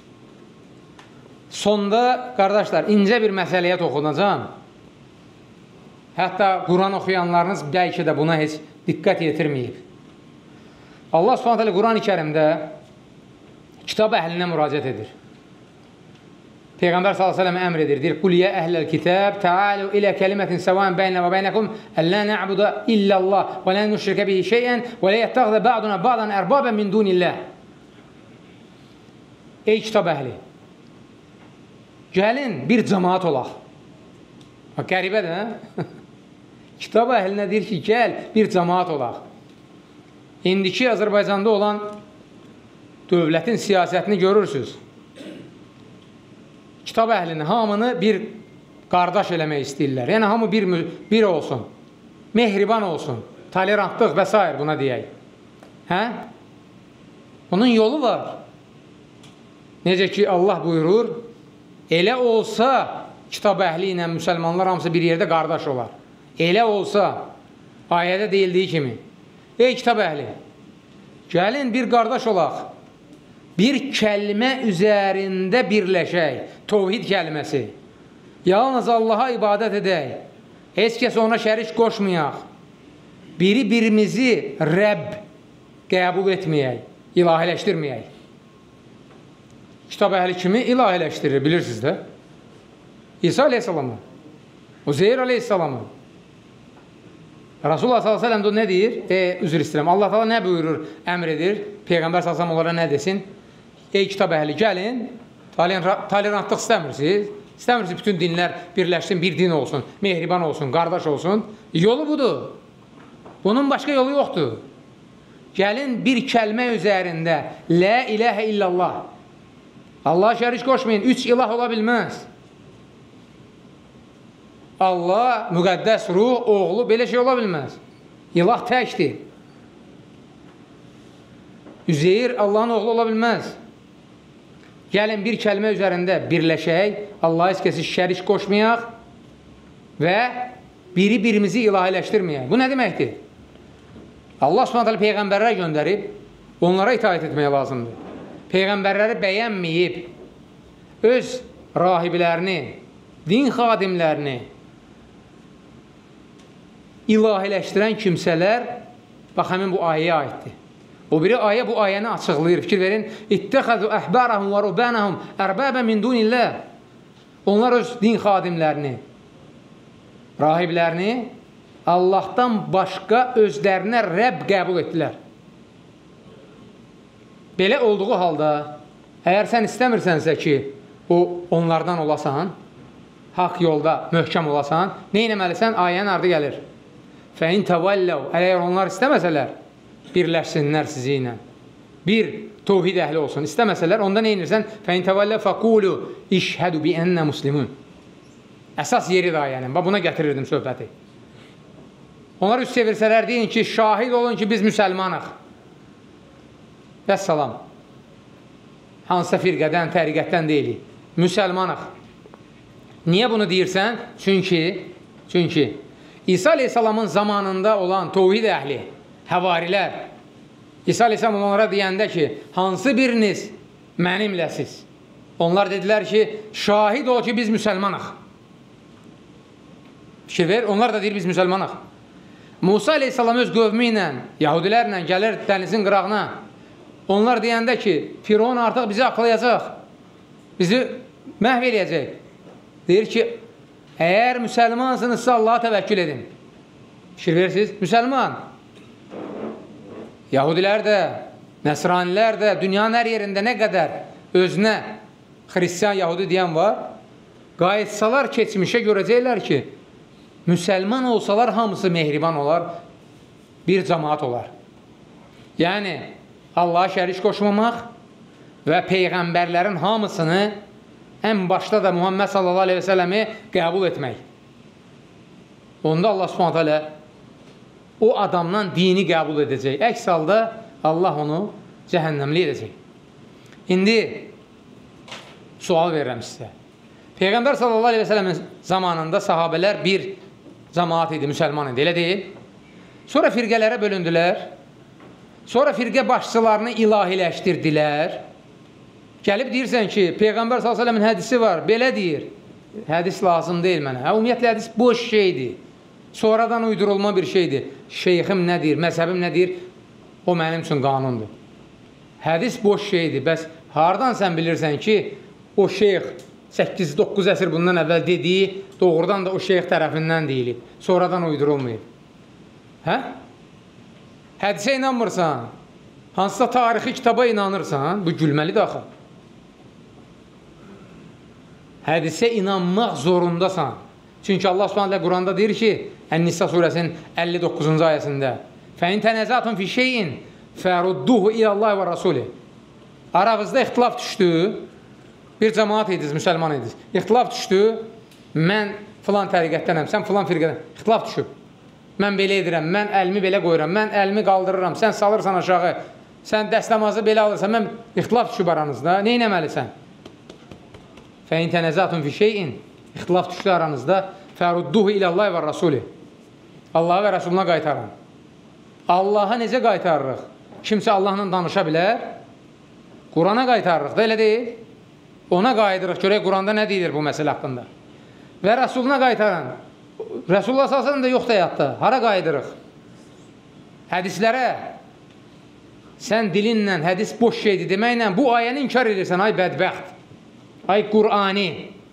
Sonda, qardaşlar, incə bir məsələyə toxunacağım. Hətta Quran oxuyanlarınız bəlkə də buna heç diqqət yetirməyib. Allah Subhanahu Quran-ı Kərimdə kitab əhlinə müraciət edir. Peyğəmbər sallallahu əleyhi və səlləm əmr edir. Deyir: "Qul ya əhləl kitab, ta'alu ilə kelimətin sawan beynə və beynakum, əllə na'budu illallah və la nüşrikə bihi şey'ən və la yettəxizə ba'duna ba'dan ərbaban min dunillah." Ey kitab əhli, gəlin bir cəmaat olaq. Bax, qəribədir, hə? Kitab əhlinə deyir ki, gəl bir cəmaat olaq. İndiki Azərbaycanda olan dövlətin siyasətini görürsünüz. Kitab əhlini, hamını bir qardaş eləmək istəyirlər. Yəni, hamı bir olsun, mehriban olsun, tolerantlıq və s. buna deyək. Hə? Bunun yolu var. Necə ki, Allah buyurur, elə olsa, kitab əhli ilə müsəlmanlar hamısı bir yerdə qardaş olar. Elə olsa, ayədə deyildiyi kimi, ey kitab əhli, gəlin bir qardaş olaq, bir kəlmə üzərində birləşək, tovhid kəlməsi, yalnız Allaha ibadət edək, heç kəs ona şərik qoşmayaq, birimizi Rəbb qəbul etməyək, ilahiləşdirməyək. Kitab əhli kimi ilahiləşdirir, bilirsiniz də? İsa aleyhissalamı, Uzeyr aleyhissalamı. Rasulullah sallallahu aleyhi ve sellem nə deyir? Üzr istəyirəm. Allah taala nə buyurur, əmr edir? Peyğəmbər sallallahu aleyhi ve sellem onlara nə desin? Ey kitab əhli, gəlin, tolerantlıq istəmirsiniz? İstəmirsiniz bütün dinlər birləşsin, bir din olsun, mehriban olsun, qardaş olsun. Yolu budur. Bunun başqa yolu yoxdur. Gəlin bir kəlmə üzərində, la ilahə illallah. Allah'a şərik qoşmayın, 3 ilah ola bilməz. Allah, müqəddəs ruh, oğlu, belə şey ola bilməz. İlah təkdir. Üzeyir Allahın oğlu ola bilməz. Gəlin bir kəlmə üzərində birləşək, Allah'a heç kəsi şərik qoşmayaq və birimizi ilahiləşdirməyək. Bu nə deməkdir? Allah Subhanahu peyğəmbərlər göndərib, onlara itaət etmək lazımdır. Peyğəmbərləri bəyənməyib, öz rahiblərini, din xadimlərini ilahiləşdirən kimsələr, bax, həmin bu ayəyə aiddir. O biri ayə bu ayəni açıqlayır, fikir verin. İttəxəzu əhbərəhum və rubənəhum ərbəbə min dunillah. Onlar öz din xadimlərini, rahiblərini Allahdan başqa özlərinə Rəbb qəbul etdilər. Belə olduğu halda, əgər sən istəmirsənsə ki, onlardan olasan, haqq yolda möhkəm olasan, nə etməlisən? Ayənin ardı gəlir. Fəin təvəlləv, əgər onlar istəməsələr, birləşsinlər sizi ilə. Bir, tovhid əhli olsun. İstəməsələr, onda nə edirsən? Fəin təvəlləv fəqulu işhədu bi ennə muslimun. Əsas yeri də ayənin. Buna gətirirdim söhbəti. Onlar üst çevirsələr, deyin ki, şahid olun ki, biz müsəlmanıq. Vəssalam. hansısa firqədən, təriqətdən deyilik. Müsəlmanıq. Niyə bunu deyirsən? Çünki İsa aleyhissalamın zamanında olan tovhid əhli, həvarilər, İsa aleyhissalam onlara deyəndə ki, hansı biriniz mənimləsiz? Onlar dedilər ki, şahid ol ki, biz müsəlmanıq. Fikir ver, onlar da deyir, biz müsəlmanıq. Musa aleyhissalam öz qövmü ilə, yahudilərlə gəlir dənizin qırağına. Onlar deyəndə ki, Firon artıq bizi aqlayacaq, bizi məhv eləyəcək. Deyir ki, əgər müsəlmansınızsa Allaha təvəkkül edin. Fikir verirsiniz, müsəlman. Yahudilər də, Nəsranilər də, dünyanın hər yerində nə qədər özünə xristiyan yahudi deyən var, qayıtsalar keçmişə görəcəklər ki, müsəlman olsalar hamısı mehriban olar, bir cəmaat olar. Yəni, Allaha şərik qoşmamaq və peyğəmbərlərin hamısını ən başda da Muhammed sallallahu aleyhi və səlləmi qəbul etmək. Onda Allah subhanət hələ o adamdan dini qəbul edəcək. Əks halda Allah onu cəhənnəmli edəcək. İndi sual verirəm sizə. Peyğəmbər sallallahu aleyhi və səlləmin zamanında sahabələr bir cəmaat idi, müsəlman idi, elə deyil. Sonra firqələrə bölündülər. Sonra firqə başçılarını ilahiləşdirdilər. Gəlib deyirsən ki, Peyğəmbər s.ə.v-in hədisi var, belə deyir. Hədis lazım deyil mənə. Ümumiyyətlə, hədis boş şeydir. Sonradan uydurulma bir şeydir. Şeyxim nə deyir, məzhəbim nə deyir, o mənim üçün qanundur. Hədis boş şeydir. Bəs hardan sən bilirsən ki, o şeyx 8-9 əsr bundan əvvəl dediyi doğrudan da o şeyx tərəfindən deyilib. Sonradan uydurulmayıb. Hə? Hədisə inanmırsan, hansısa tarixi kitaba inanırsan, bu gülməlidir axı. Hədisə inanmaq zorundasan. Çünki Allah Subhanahu Quranda deyir ki, Ən-Nisa surəsinin 59-cu ayəsində فَاِنْ تَنَزَاتٌ فِي شَيْءٍ فَرُدُّهُ اِلَى اللّٰهِ وَرَسُولِهِ Aranızda ixtilaf düşdü, bir cəmaat idiniz, müsəlman idiniz. İxtilaf düşdü, mən filan təriqətdənəm, sən filan firqədən. İxtilaf düşüb. Mən belə edirəm, mən əlimi belə qoyuram, mən əlimi qaldırıram, sən salırsan aşağı, sən dəstəmazı belə alırsan, mən ixtilaf düşüb aranızda, nə eləməlisən? فَاِنْ تَنَزَاتٌ فِي شَيْءٍ İxtilaf düşdü aranızda, فَرُدُّهُ اِلَى اللّٰهِ وَالرَّسُولِ Allaha və Rəsuluna qaytarın. Allaha necə qaytarırıq? Kimsə Allahla danışa bilər, Qurana qaytarırıq da, elə deyil. Ona qayıdırıq, görək Quranda nə deyilir bu məsələ haqqında. Və Rəsuluna qaytarın. Rəsulullah s.ə.v də yoxdur həyatda. Hara qayıdırıq? Hədislərə. Sən dilinlə hədis boş şeydir deməklə bu ayəni inkar edirsən, ay bədbəxt. Ay Qurani.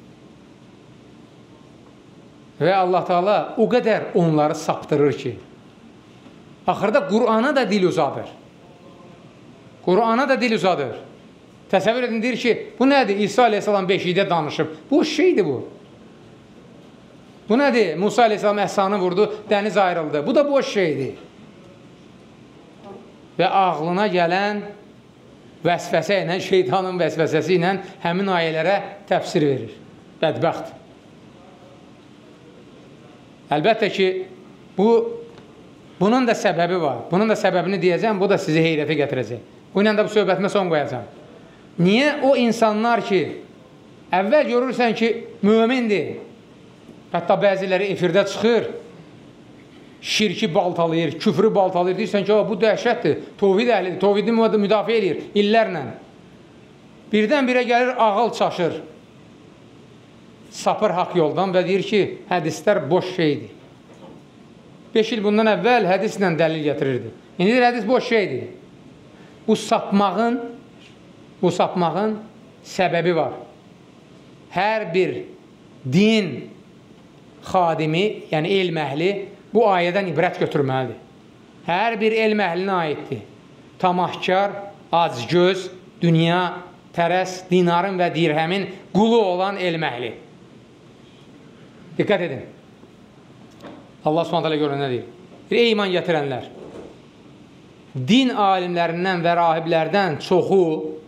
Və Allah Teala o qədər onları saptırır ki, axırda Qurana da dil uzadır. Qurana da dil uzadır. Təsəvvür edin, deyir ki, bu nədir? İsa aleyhissalam beşikdə danışıb. Bu şeydir bu. Bu nədir? Musa aleyhissalam əhsanı vurdu, dəniz ayrıldı. Bu da boş şeydir. Və ağlına gələn vəsvəsə ilə, şeytanın vəsvəsəsi ilə həmin ayələrə təfsir verir. Bədbəxt. Əlbəttə ki, bunun da səbəbi var. Bunun da səbəbini deyəcəm, bu da sizi heyrətə gətirəcək. Bu ilə də bu söhbətimə son qoyacam. Niyə o insanlar ki, əvvəl görürsən ki, mömindir, hətta bəziləri efirdə çıxır, şirki baltalayır, küfrü baltalayır, deyirsən ki, bu dəhşətdir, tovhid əhlidir, tovhidi müdafiə edir illərlə. Birdən-birə gəlir, ağıl çaşır, sapır haqq yoldan və deyir ki, hədislər boş şeydir. 5 il bundan əvvəl hədislə dəlil gətirirdi. İndi deyir, hədis boş şeydir. Bu sapmağın səbəbi var. Hər bir din xadimi, yəni elm əhli bu ayədən ibrət götürməlidir. Hər bir elm əhlinə aiddir. Tamahkar, acgöz, dünya, tərəs, dinarın və dirhəmin qulu olan elm əhli. Diqqət edin. Allah Subhanahu görür nə deyir? Ey iman gətirənlər, din alimlərindən və rahiblərdən çoxu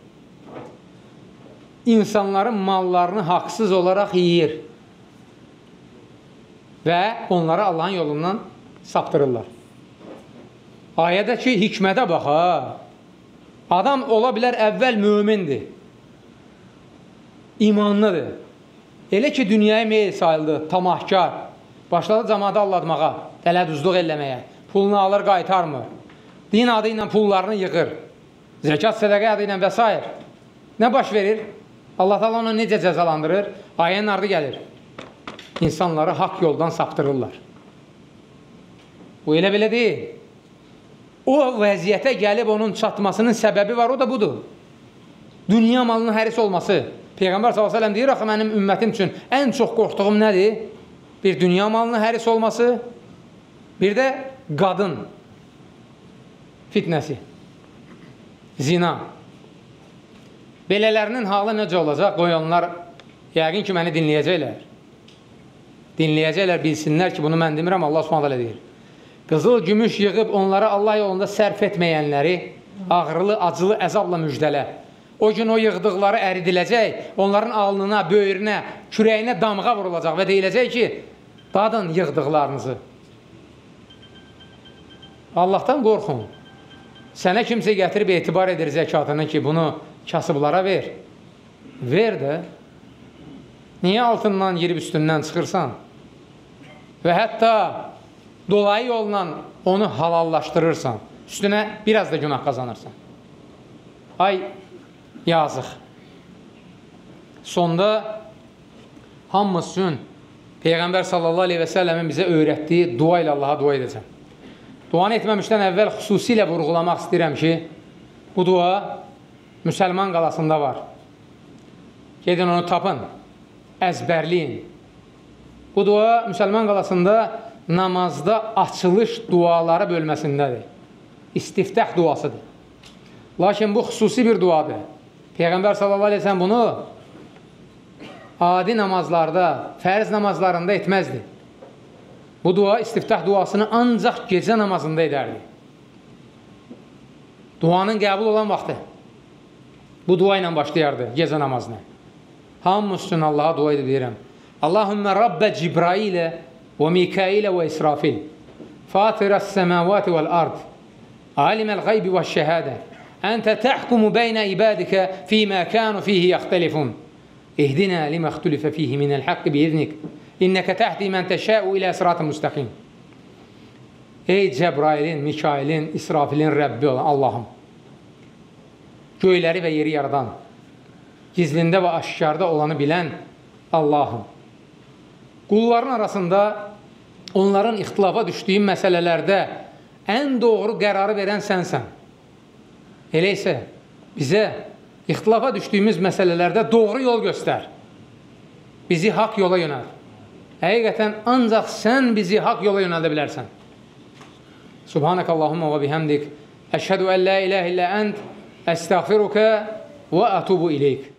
insanların mallarını haqsız olaraq yeyir və onları Allahın yolundan saptırırlar. Ayədəki hikmətə bax, adam ola bilər əvvəl mömindir, imanlıdır. Elə ki, dünyaya meyil sayıldı, tamahkar. Başladı cəmaatı allatmağa, dələduzluq eləməyə. Pulunu alır, qaytarmır. Din adı ilə pullarını yığır. Zəkat, sədəqə adı ilə və s. Nə baş verir? Allah Teala onu necə cəzalandırır? Ayənin ardı gəlir. İnsanları haqq yoldan saptırırlar. Bu elə belə deyil. O vəziyyətə gəlib onun çatmasının səbəbi var, o da budur. Dünya malının həris olması. Peyğəmbər s.ə.v deyir, axı mənim ümmətim üçün ən çox qorxduğum nədir? Bir dünya malının həris olması, bir də qadın fitnəsi, zina. Belələrinin halı necə olacaq? Qoy onlar yəqin ki, məni dinləyəcəklər. Dinləyəcəklər, bilsinlər ki, bunu mən demirəm, Allah s.ə.v deyir. Qızıl, gümüş yığıb onları Allah yolunda sərf etməyənləri ağrılı, acılı əzabla müjdələ. O gün o yığdıqları əridiləcək, onların alnına, böyrünə, kürəyinə damğa vurulacaq və deyiləcək ki, dadın yığdıqlarınızı. Allahdan qorxun. Sənə kimsə gətirib etibar edir zəkatını ki, bunu kasıblara ver. Ver də. Niyə altından girib üstündən çıxırsan? Və hətta dolayı yolla onu halallaşdırırsan. Üstünə biraz da günah qazanırsan. Ay, yazıq. Sonda hamımız üçün Peyğəmbər sallallahu aleyhi və səlləmin bizə öyrətdiyi dua ilə Allaha dua edəcəm. Duanı etməmişdən əvvəl xüsusilə vurğulamaq istəyirəm ki, bu dua Müsəlman qalasında var. Gedin onu tapın, əzbərləyin. Bu dua Müsəlman qalasında namazda açılış duaları bölməsindədir. İstiftah duasıdır. Lakin bu xüsusi bir duadır. Peyğəmbər sallallahu aleyhi və səlləm bunu adi namazlarda, fərz namazlarında etməzdi. Bu dua, istiftah duasını ancaq gecə namazında edərdi. Duanın qəbul olan vaxtı bu dua ilə başlayardı gecə namazını. Hamımız üçün Allaha dua edib deyirəm. Allahümmə Rabbə Cibrailə və Mikailə və İsrafil Fatirəs səməvati vəl-ard Aliməl qaybi və şəhədə Əntə təhkumu beynə ibadikə fīmə kənu fīhi yaxtəlifun İhdinə limə xtulifə fīhi minəl haqqı biiznik İnnəkə təhdi mən təşəu ilə sırat-ı müstəqim. Ey Cəbrailin, Mikailin, İsrafilin Rəbbi olan Allahım, göyləri və yeri yaradan, gizlində və aşkarda olanı bilən Allahım, qulların arasında onların ixtilafa düşdüyü məsələlərdə ən doğru qərarı verən sənsən. Elə isə bizə ixtilafa düşdüyümüz məsələlərdə doğru yol göstər. Bizi haqq yola yönəl. Həqiqətən ancaq sən bizi haqq yola yönəldə bilərsən. Subhanəkəllahumma və bihəmdik. Əşhədu ən la iləhə illə ənd. Əstəğfiruka və ətubu ileyk.